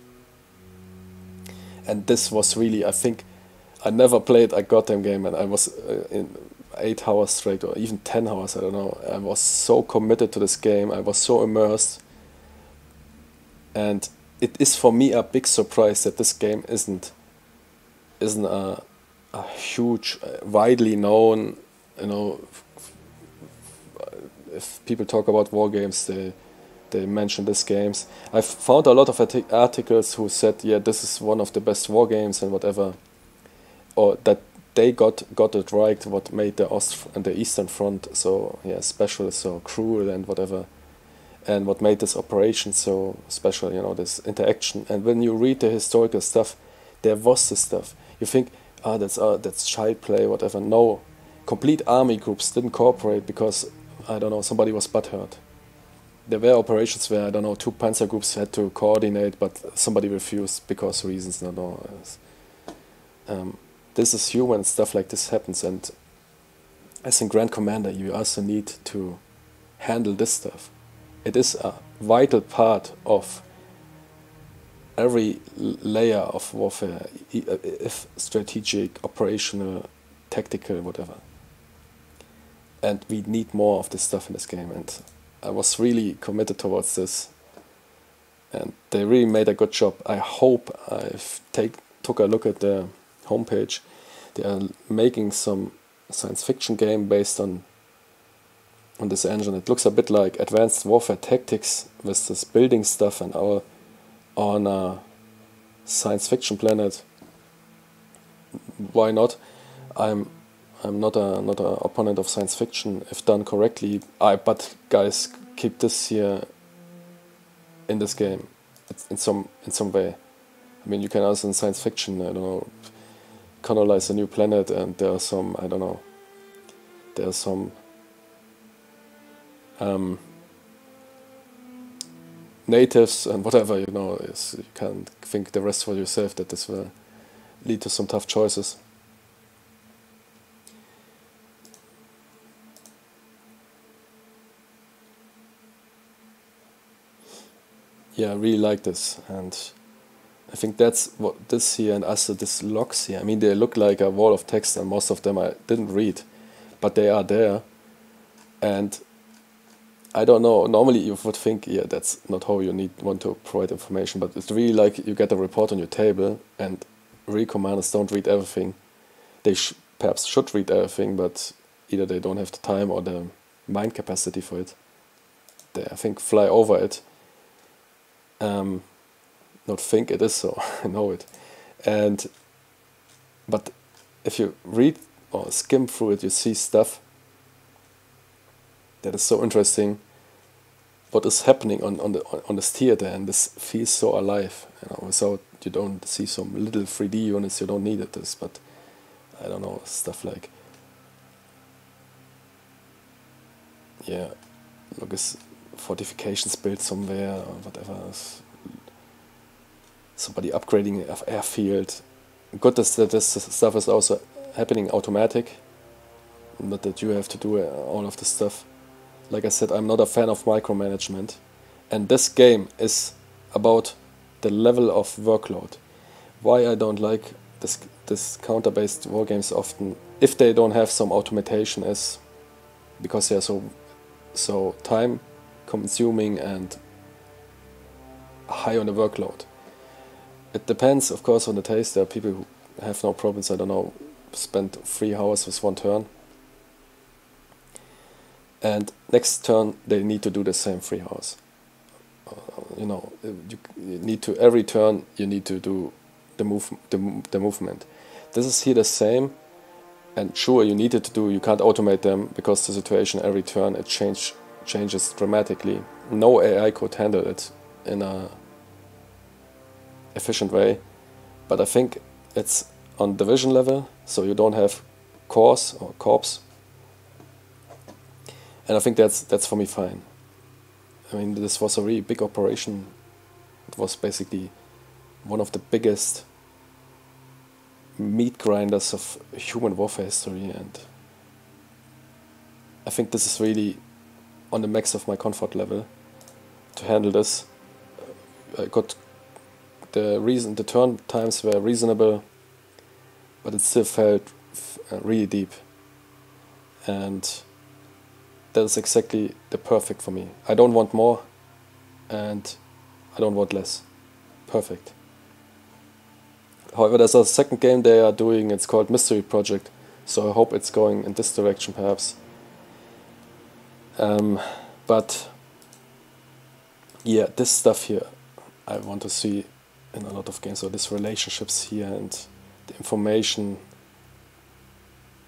And this was really, I think, I never played a goddamn game, and I was in 8 hours straight, or even 10 hours, I don't know. I was so committed to this game, I was so immersed, and it is for me a big surprise that this game isn't a huge, widely known, if people talk about war games, they mention these games. I've found a lot of articles who said, this is one of the best war games and whatever, or that they got it right, what made the Eastern Front so special, so cruel and whatever. and what made this operation so special, you know, this interaction. And when you read the historical stuff, there was this stuff. You think, that's child play, whatever. No, complete army groups didn't cooperate because, I don't know, somebody was butthurt. There were operations where, I don't know, 2 panzer groups had to coordinate, but somebody refused because reasons, no. This is human, stuff like this happens, and as a Grand Commander, you also need to handle this stuff. It is a vital part of every layer of warfare, if strategic, operational, tactical, whatever. And we need more of this stuff in this game, and I was really committed towards this, and they really made a good job. I hope took a look at the homepage. They are making some science fiction game based on this engine. It looks a bit like Advanced Warfare Tactics with this building stuff, and our on a science fiction planet. Why not? I'm not a opponent of science fiction if done correctly. But guys, keep this here in this game. It's in some way. I mean, you can also in science fiction, I don't know, colonize a new planet, and there are some, I don't know, there are some natives and whatever, you know. You can think the rest for yourself, that this will lead to some tough choices. Yeah, I really like this, and I think that's what this here and also this logs here, I mean, they look like a wall of text, and most of them I didn't read, but they are there. And I don't know, normally you would think, yeah, that's not how you want to provide information, but it's really like you get a report on your table, and real commanders don't read everything. They perhaps should read everything, but either they don't have the time or the mind capacity for it. They, I think, fly over it. Not think, it is so, I know it. But if you read or skim through it, you see stuff that is so interesting. What is happening on this theater, and this feels so alive. You know, without, you don't see some little 3D units, you don't need this. But I don't know, stuff like, yeah, look, is fortifications built somewhere or whatever. Somebody upgrading an airfield. Good that this stuff is also happening automatic, not that you have to do all of this stuff. Like I said, I'm not a fan of micromanagement, and this game is about the level of workload. Why I don't like this counter-based war games often, if they don't have some automation, is because they are so time consuming and high on the workload. It depends, of course, on the taste. There are people who have no problems, I don't know, spend 3 hours with one turn, and next turn they need to do the same 3 hours. You know, you need to, every turn you need to do the movement. This is here the same, and sure, you need it to do, you can't automate them because the situation every turn it changes dramatically. No AI could handle it in a efficient way, but I think it's on division level, so you don't have corps or corps, and I think that's for me fine. I mean, this was a really big operation. It was basically one of the biggest meat grinders of human warfare history, and I think this is really on the max of my comfort level to handle this. I got the turn times were reasonable, but it still felt really deep, and that is exactly the perfect for me. I don't want more, and I don't want less. Perfect. However, there's a second game they are doing, it's called Mystery Project, so I hope it's going in this direction perhaps. But yeah, this stuff here I want to see in a lot of games, so these relationships here and the information,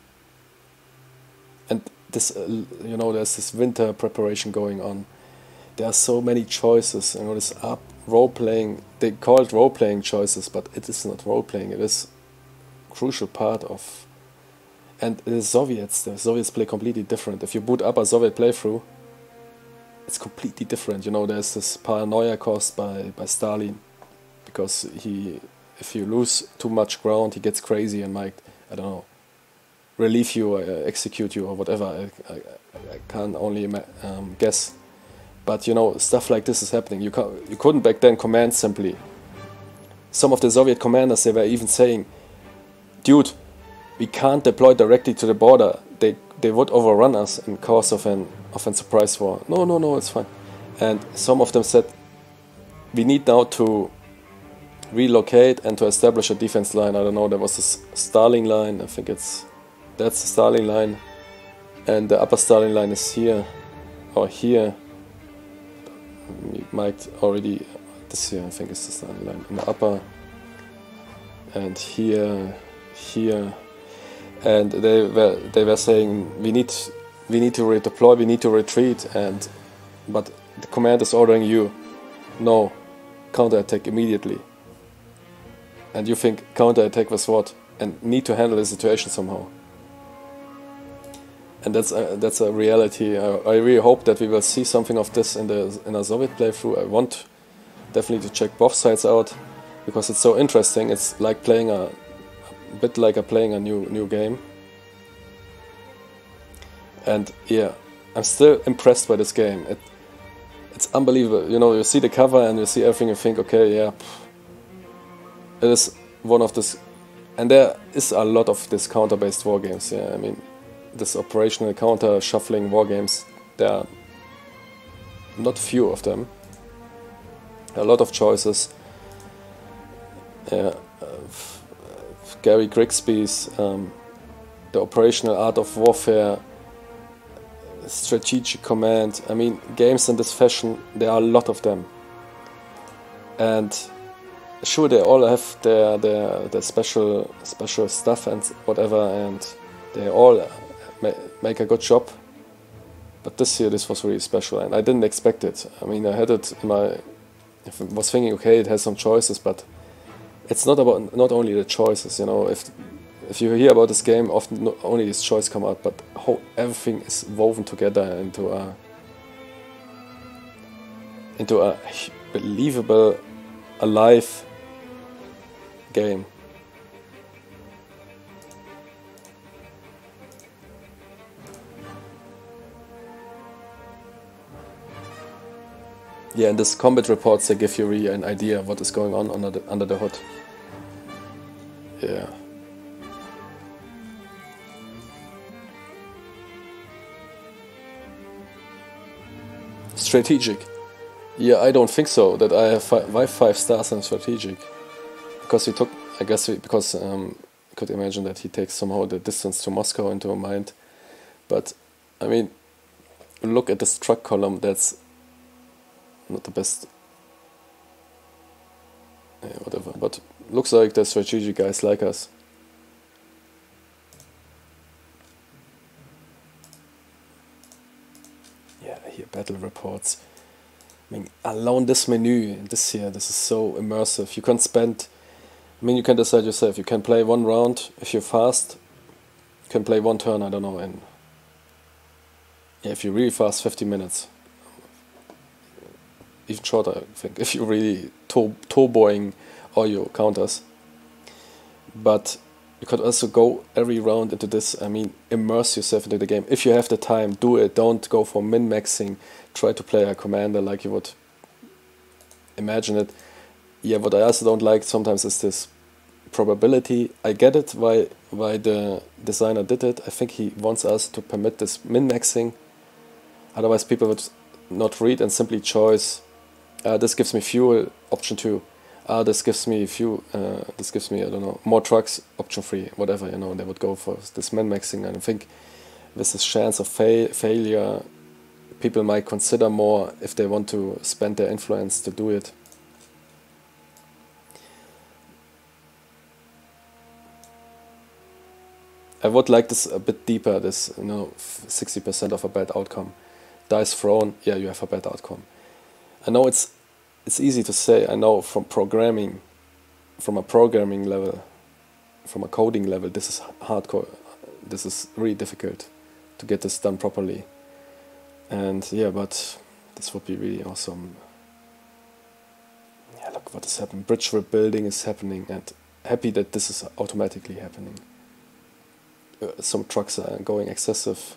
and this, you know, there's this winter preparation going on. there are so many choices, you know, this up role-playing, they call it role-playing choices, but it is not role-playing, it is crucial part of, and the Soviets play completely different. If you boot up a Soviet playthrough, it's completely different, you know, there's this paranoia caused by Stalin, because if you lose too much ground, he gets crazy and might, I don't know, relieve you, execute you, or whatever. I can only guess. But you know, stuff like this is happening. You couldn't back then command simply. Some of the Soviet commanders, they were even saying, dude, we can't deploy directly to the border. They would overrun us in case of an surprise war. No, it's fine. And some of them said, we need now to relocate and to establish a defense line. I don't know, there was this Starling line, I think that's the Starling line, and the upper Starling line is here, or here. You might already, this here I think is the Starling line, in the upper, and here, and they were saying we need to redeploy, we need to retreat, but the command is ordering you, no, counterattack immediately. And you think counterattack with what? And need to handle the situation somehow. And that's a reality. I really hope that we will see something of this in a Soviet playthrough. I want definitely to check both sides out, because it's so interesting. It's like playing a bit like playing a new game. And yeah, I'm still impressed by this game. It's unbelievable. You know, you see the cover and you see everything and think, okay, yeah, it is one of this, and there is a lot of this counter-based war games. Yeah, I mean, this operational counter shuffling war games. There are not few of them. A lot of choices. Yeah, Gary Grigsby's The Operational Art of Warfare, Strategic Command. I mean, games in this fashion, there are a lot of them. And sure, they all have their special stuff and whatever, and they all make a good job. But this was really special, and I didn't expect it. I mean, I had it in my, I was thinking, okay, it has some choices, but it's not only the choices, you know. If you hear about this game, often not only this choice come out, but how everything is woven together into a believable, alive game. Yeah, and this combat reports, they give you really an idea of what is going on under the hood. Yeah. Strategic. Yeah, I don't think so. That I have 5 stars in strategic, because he took. I guess because I could imagine that he takes somehow the distance to Moscow into mind. But I mean, look at this truck column. That's not the best. Yeah, whatever. But looks like the strategic guys like us. Yeah, here battle reports. I mean, alone this menu, this is so immersive. You can spend, I mean, you can decide yourself. You can play 1 round if you're fast. You can play 1 turn, I don't know, and yeah, if you're really fast, 50 minutes. Even shorter, I think, if you're really turboing all your counters. But you could also go every round into this. I mean, immerse yourself into the game. If you have the time, do it. Don't go for min-maxing. Try to play a commander like you would imagine it. Yeah, what I also don't like sometimes is this probability. I get it why the designer did it. I think he wants us to permit this min-maxing. Otherwise people would not read and simply choose, this gives me fuel, option 2. This gives me I don't know, more trucks, option 3, whatever, you know. They would go for this min-maxing, and I think with this chance of failure, people might consider more if they want to spend their influence to do it. I would like this a bit deeper, this, you know, 60% of a bad outcome. Dice thrown, yeah, you have a bad outcome. I know it's easy to say. I know from programming, from a programming level, from a coding level, this is hardcore. This is really difficult to get this done properly. And yeah, but this would be really awesome. Yeah, look what is happening. Bridge rebuilding is happening, and happy that this is automatically happening. Some trucks are going excessive.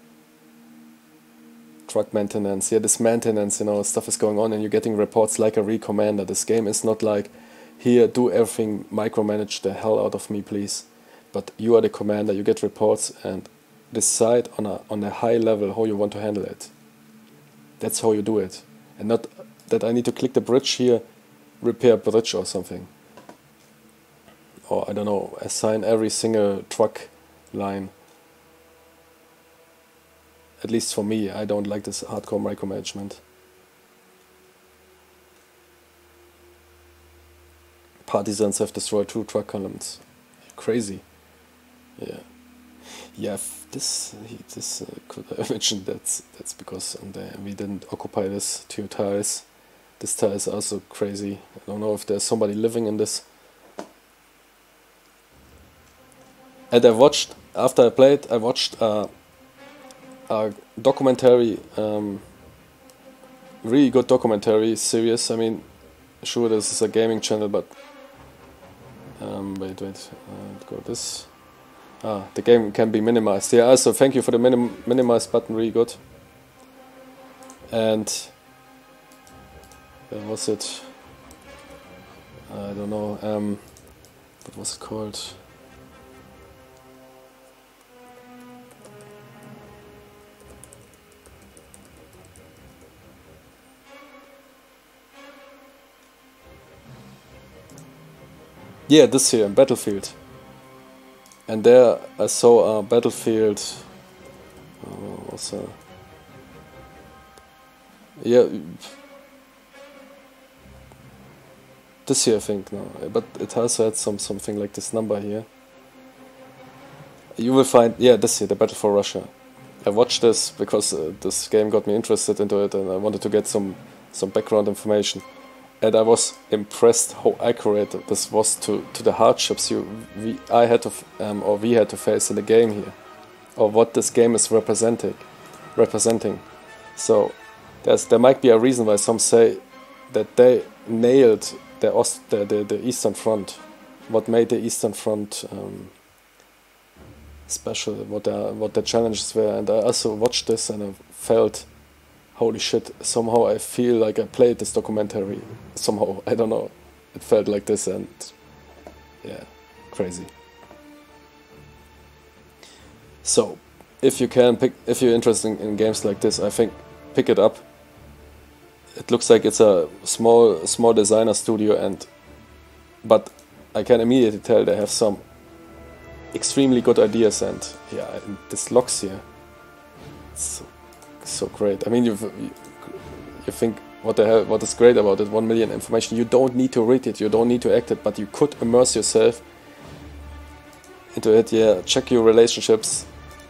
Truck maintenance, yeah, this maintenance, you know, stuff is going on, and you're getting reports like a recommander. This game is not like, here, do everything, micromanage the hell out of me, please. But you are the commander, you get reports and decide on a high level how you want to handle it. That's how you do it. And not that I need to click the bridge here, repair bridge or something. Or, I don't know, assign every single truck line. At least for me, I don't like this hardcore micromanagement. Partisans have destroyed 2 truck columns. Crazy. Yeah. Yeah, this could I mention that's because we didn't occupy this 2 tiles. This tile is also crazy. I don't know if there's somebody living in this. And I watched, after I played, I watched a documentary, really good documentary series. I mean, sure, this is a gaming channel, but wait, go this. The game can be minimized. Yeah, also thank you for the minimize button, really good. And where was it? I don't know. What was it called? Yeah, this here, Battlefield. And there I saw a Battlefield. What's that? Yeah, this here I think, no, but it also had something like this number here. You will find, yeah, this here, the Battle for Russia. I watched this because this game got me interested into it, and I wanted to get some background information. And I was impressed how accurate this was to the hardships we had to face in the game here, or what this game is representing. So there might be a reason why some say that they nailed the Eastern Front. What made the Eastern Front special? What the challenges were. And I also watched this and I felt, holy shit, somehow I feel like I played this documentary. Somehow, I don't know. It felt like this, and yeah, crazy. So, if you're interested in games like this, I think pick it up. It looks like it's a small designer studio, but I can immediately tell they have some extremely good ideas, and yeah, and this locks here. It's so great. I mean, you think, what the hell? What is great about it? 1 million information. You don't need to read it. You don't need to act it, but you could immerse yourself into it. Yeah, check your relationships.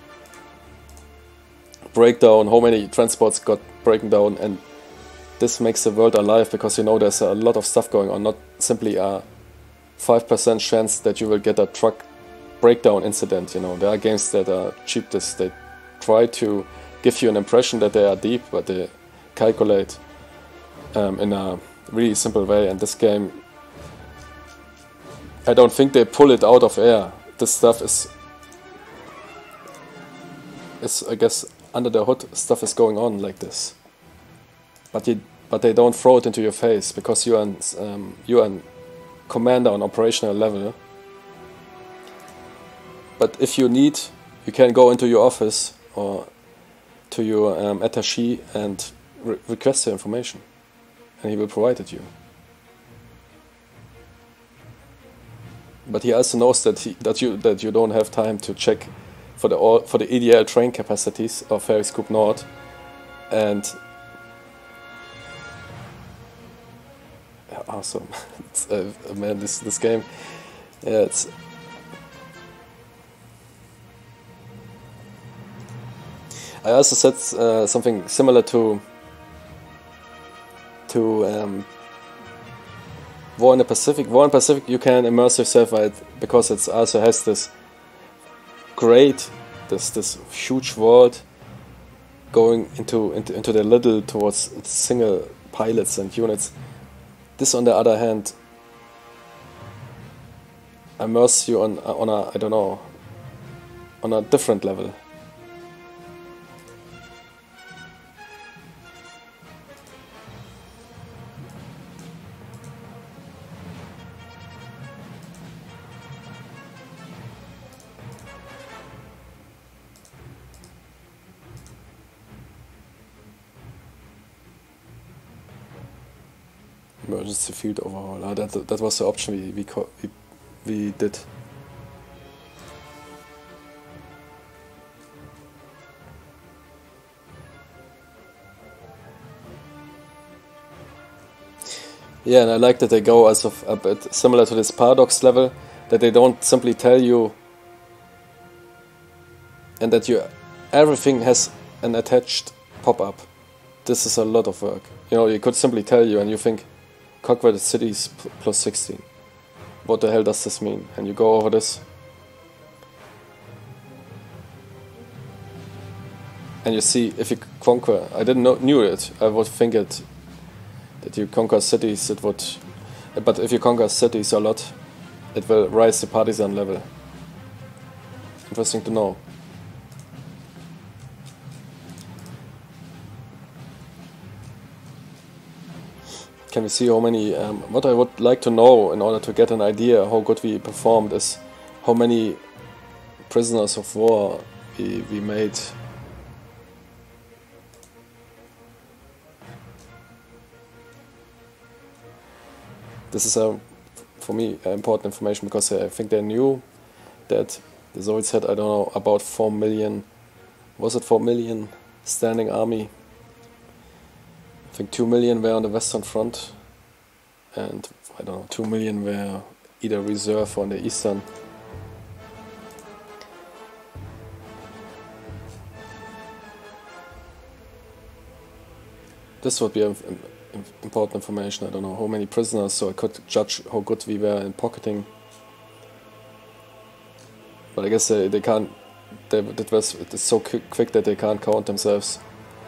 Break down how many transports got broken down, and this makes the world alive because you know there's a lot of stuff going on. Not simply a 5% chance that you will get a truck breakdown incident. You know, there are games that are cheap. They try to give you an impression that they are deep, but they calculate in a really simple way. And this game, I don't think they pull it out of air. This stuff is I guess, under the hood, stuff is going on like this. But they don't throw it into your face because you are a commander on operational level. But if you need, you can go into your office or to your attaché and request the information, and he will provide it to you. But he also knows that you don't have time to check for the EDL train capacities of Ferris Coupe Nord, and awesome. Man, this game, yeah, it's. I also said something similar to to War in the Pacific. War in the Pacific, you can immerse yourself right, because it also has this great, this huge world going into the little towards single pilots and units. This, on the other hand, immerse you on a, I don't know, on a different level. Emergency field overhaul. That was the option we did. Yeah, and I like that they go as of a bit similar to this paradox level, that they don't simply tell you, and that everything has an attached pop-up. This is a lot of work. You know, you could simply tell you, and you think, conquer the cities plus 16. What the hell does this mean? And you go over this, and you see if you conquer. I didn't knew it. I would think it that you conquer cities. It would, but if you conquer cities a lot, it will rise the partisan level. Interesting to know. Can we see how many, what I would like to know in order to get an idea how good we performed is how many prisoners of war we made. This is for me important information, because I think they knew that the Soviets had, I don't know, about 4 million, was it 4 million standing army? I think 2 million were on the Western Front, and I don't know, 2 million were either reserve or on the Eastern. This would be important information. I don't know how many prisoners, so I could judge how good we were in pocketing. But I guess they can't. It's so quick that they can't count themselves.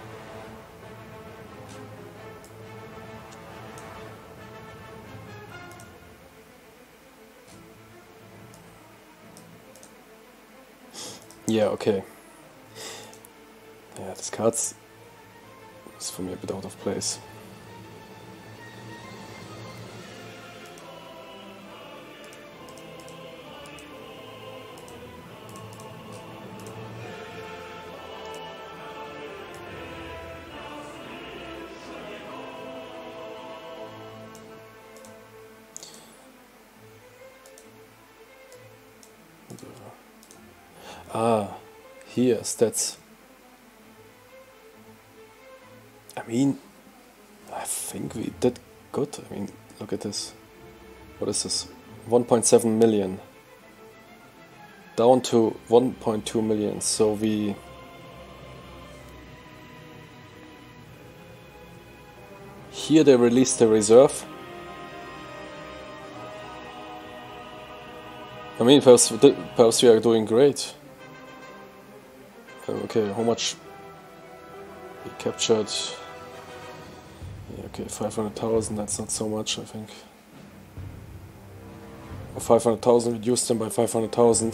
Yeah, okay. Yeah, this card's is for me a bit out of place. Ah, here, stats. I mean, I think we did good. I mean, look at this. What is this? 1.7 million. Down to 1.2 million. So we... Here they released the reserve. I mean, perhaps we are doing great. Okay, how much we captured? Yeah, okay, 500,000, that's not so much, I think. Or 500,000, reduced them by 500,000.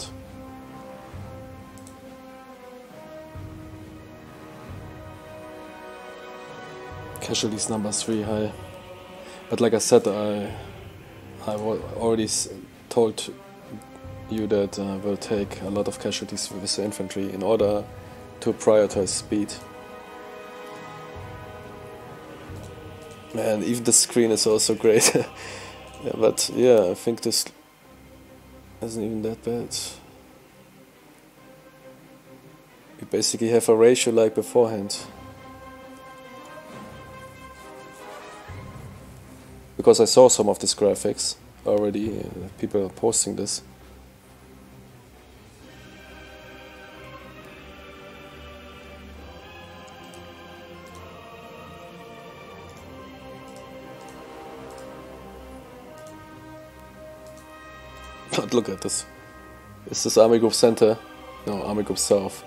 Casualties number 3 high. But like I said, I already told you that we'll take a lot of casualties with the infantry in order to prioritize speed. Man, even the screen is also great. Yeah, but yeah, I think this isn't even that bad. We basically have a ratio like beforehand. Because I saw some of these graphics already, people are posting this. But look at this. Is this Army Group Center? No, Army Group South.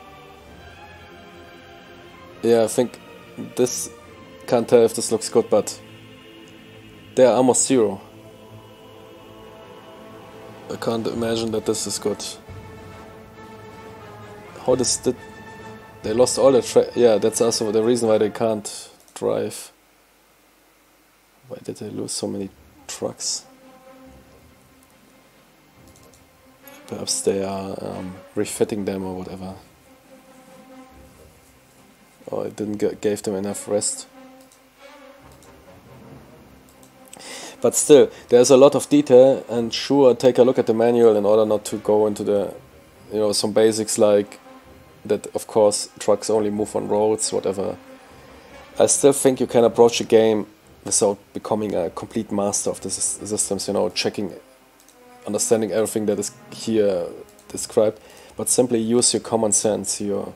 Yeah, I think this, can't tell if this looks good, but they're almost 0. I can't imagine that this is good. How did they lost all the yeah, that's also the reason why they can't drive. Why did they lose so many trucks? Perhaps they are refitting them or whatever. Or it didn't gave them enough rest. But still, there's a lot of detail, and sure, take a look at the manual in order not to go into the, some basics like that. Of course, trucks only move on roads, whatever. I still think you can approach the game without becoming a complete master of the systems. Checking, understanding everything that is here described, but simply use your common sense, your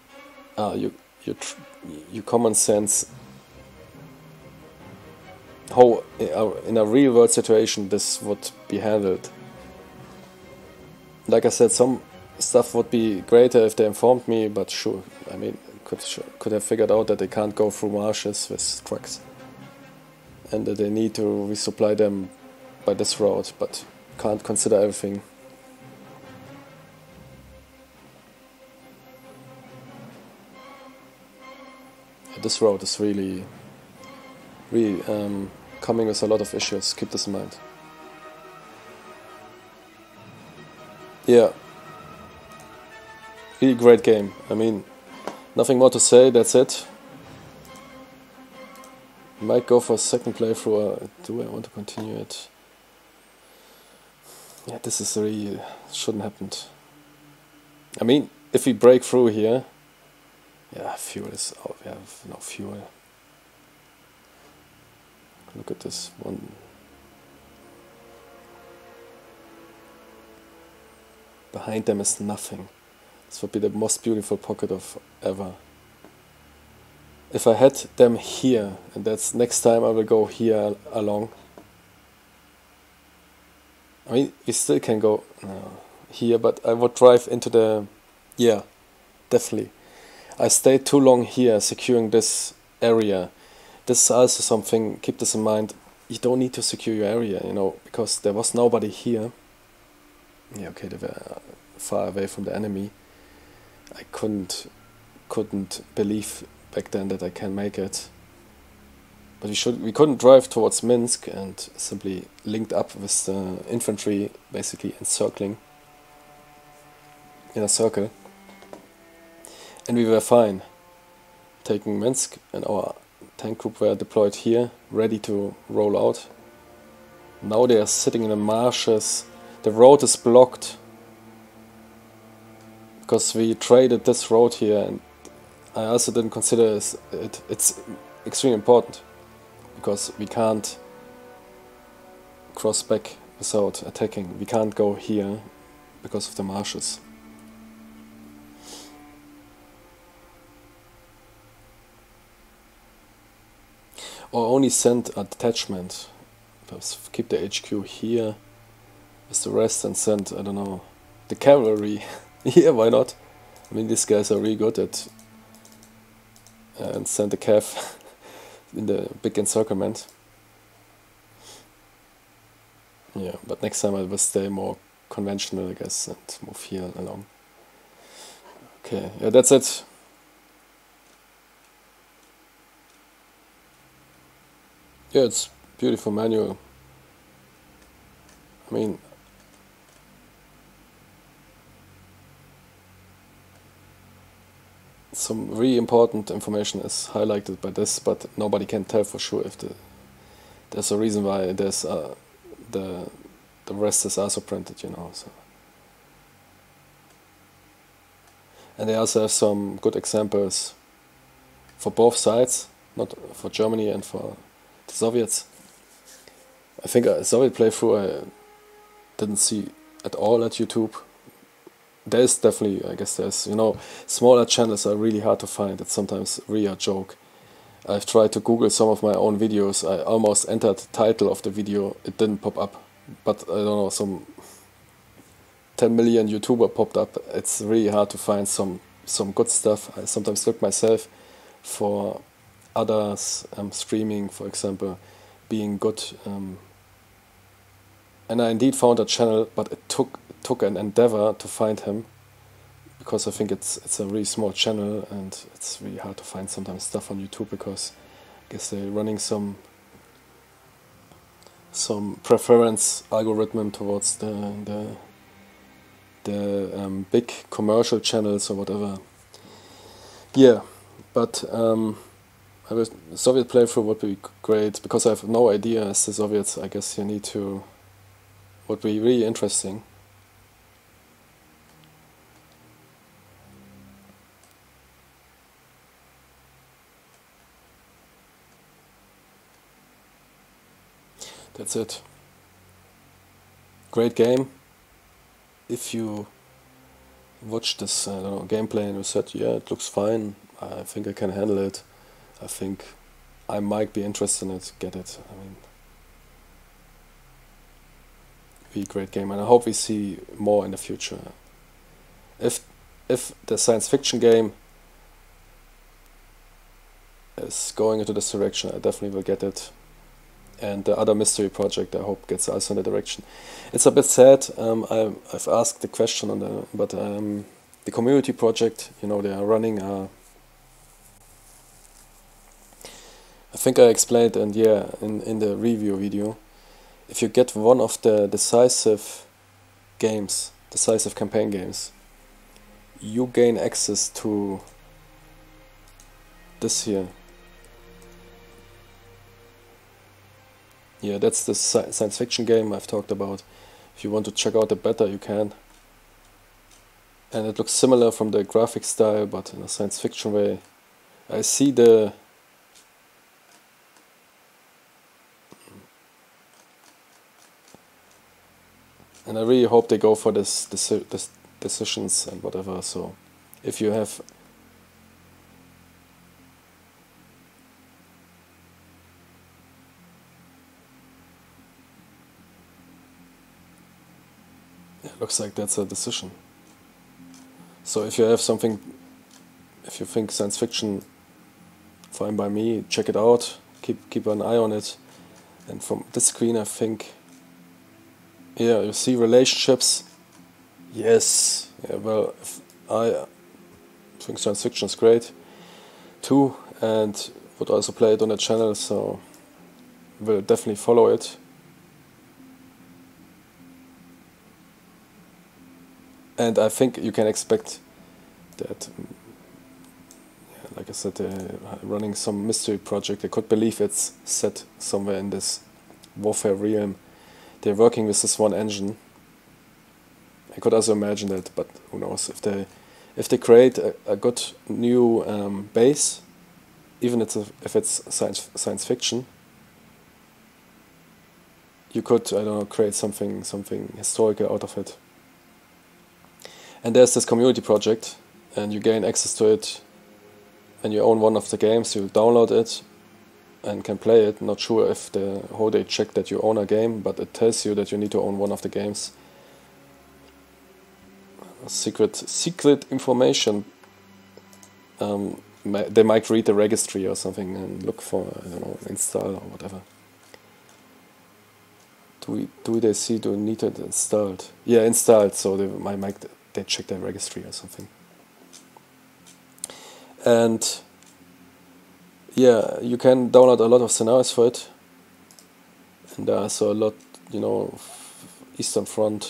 common sense. How in a real world situation this would be handled. Like I said, some stuff would be greater if they informed me, but sure, I mean, could have figured out that they can't go through marshes with trucks and that they need to resupply them by this route, but can't consider everything. This route is really coming with a lot of issues, keep this in mind. Yeah, really great game. I mean, nothing more to say, that's it. Might go for a second playthrough, do I want to continue it? Yeah, this is really, shouldn't happen. I mean, if we break through here, yeah, fuel is out, we have no fuel. Look at this one. Behind them is nothing. This would be the most beautiful pocket of ever. If I had them here, and that's next time I will go here along. I mean, we still can go here, but I would drive into the... Yeah, definitely. I stayed too long here securing this area. This is also something, keep this in mind, you don't need to secure your area, because there was nobody here. Yeah, okay, they were far away from the enemy. I couldn't believe back then that I can make it. But we couldn't drive towards Minsk and simply linked up with the infantry, basically encircling in a circle. And we were fine, taking Minsk, and our tank group were deployed here, ready to roll out. Now they are sitting in the marshes. The road is blocked because we traded this road here, and I also didn't consider it. It's extremely important because we can't cross back without attacking. We can't go here because of the marshes. Or only send a detachment. Perhaps keep the HQ here with the rest and send, I don't know, the cavalry. Yeah, why not? I mean, these guys are really good at... and send the cav in the big encirclement. Yeah, but next time I will stay more conventional, I guess, and move here along. Okay, yeah, that's it. Yeah, it's beautiful manual. I mean, some really important information is highlighted by this, but nobody can tell for sure if there's a reason why there's the rest is also printed, So. And they also have some good examples for both sides, not for Germany and for the Soviets. I think a Soviet playthrough I didn't see at all at YouTube. There's definitely, I guess there's, smaller channels are really hard to find. It's sometimes really a joke. I've tried to Google some of my own videos. I almost entered the title of the video. It didn't pop up. But I don't know, some 10 million YouTuber popped up. It's really hard to find some good stuff. I sometimes look myself for others streaming, for example, being good. And I indeed found a channel, but it took an endeavor to find him, because I think it's a really small channel and it's really hard to find sometimes stuff on YouTube, because I guess they're running some preference algorithm towards the big commercial channels or whatever. Yeah, but Soviet playthrough would be great, because I have no idea as the Soviets. I guess you need to. Would be really interesting. That's it. Great game. If you watch this gameplay and you said, yeah, it looks fine, I think I can handle it, I think I might be interested in it, get it. I mean, really great game, and I hope we see more in the future. If the science fiction game is going into this direction, I definitely will get it. And the other mystery project, I hope, gets also in the direction. It's a bit sad. I've asked the question on the community project. They are running. I think I explained, and yeah, in the review video, if you get one of the decisive campaign games, you gain access to this here. Yeah, that's the science fiction game I've talked about. If you want to check out the beta, you can. And it looks similar from the graphic style, but in a science fiction way. I see the... And I really hope they go for this decisions and whatever, so if you have... Looks like that's a decision. So if you have something, if you think science fiction, fine by me, check it out, keep an eye on it. And from this screen I think, yeah, you see relationships. Yes, yeah, well, I think science fiction is great too, and would also play it on the channel, so will definitely follow it. And I think you can expect that, like I said, they're running some mystery project. I could believe it's set somewhere in this warfare realm. They're working with this one engine. I could also imagine that, but who knows? If they create a good new base, even if it's science fiction, you could, I don't know, create something historical out of it. And there's this community project, and you gain access to it when you own one of the games. You download it and can play it. Not sure if how they check that you own a game, but it tells you that you need to own one of the games. Secret information. They might read the registry or something and look for, I don't know, install or whatever. Do they see do need it installed? Yeah, installed. So they check their registry or something. And yeah, you can download a lot of scenarios for it. And there's a lot, Eastern Front.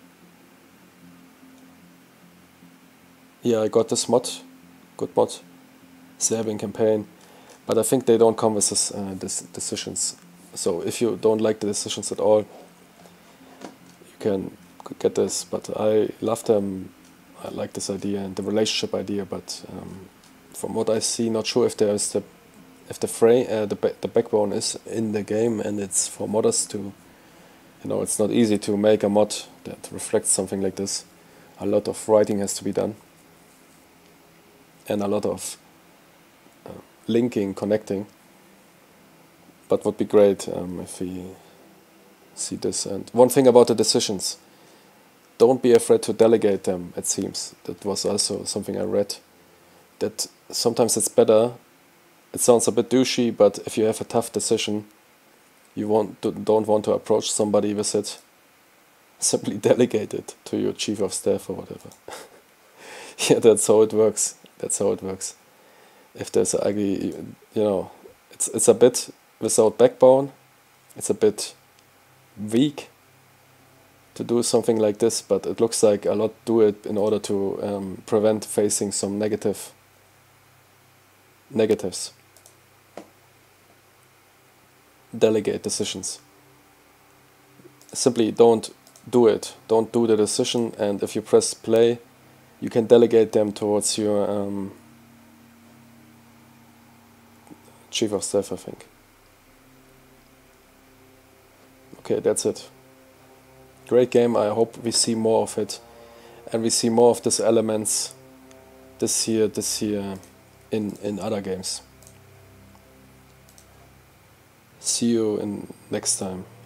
Yeah, I got this mod, good mod, Serbian campaign, but I think they don't come with this decisions. So if you don't like the decisions at all, you can get this. But I love them. I like this idea and the relationship idea. But from what I see, not sure if there's the backbone is in the game, and it's for modders to, it's not easy to make a mod that reflects something like this. A lot of writing has to be done, and a lot of linking, connecting. But would be great if we see this. And one thing about the decisions, don't be afraid to delegate them, it seems. That was also something I read. That sometimes it's better, it sounds a bit douchey, but if you have a tough decision, you don't want to approach somebody with it, simply delegate it to your chief of staff or whatever. Yeah, that's how it works. That's how it works. If there's an ugly, you know, it's a bit without backbone, it's a bit weak to do something like this, but it looks like a lot do it in order to prevent facing some negatives. Delegate decisions. Simply don't do it. Don't do the decision, and if you press play, you can delegate them towards your chief of staff, I think. Okay, that's it. Great game. I hope we see more of it, and we see more of these elements this year in other games. See you in next time.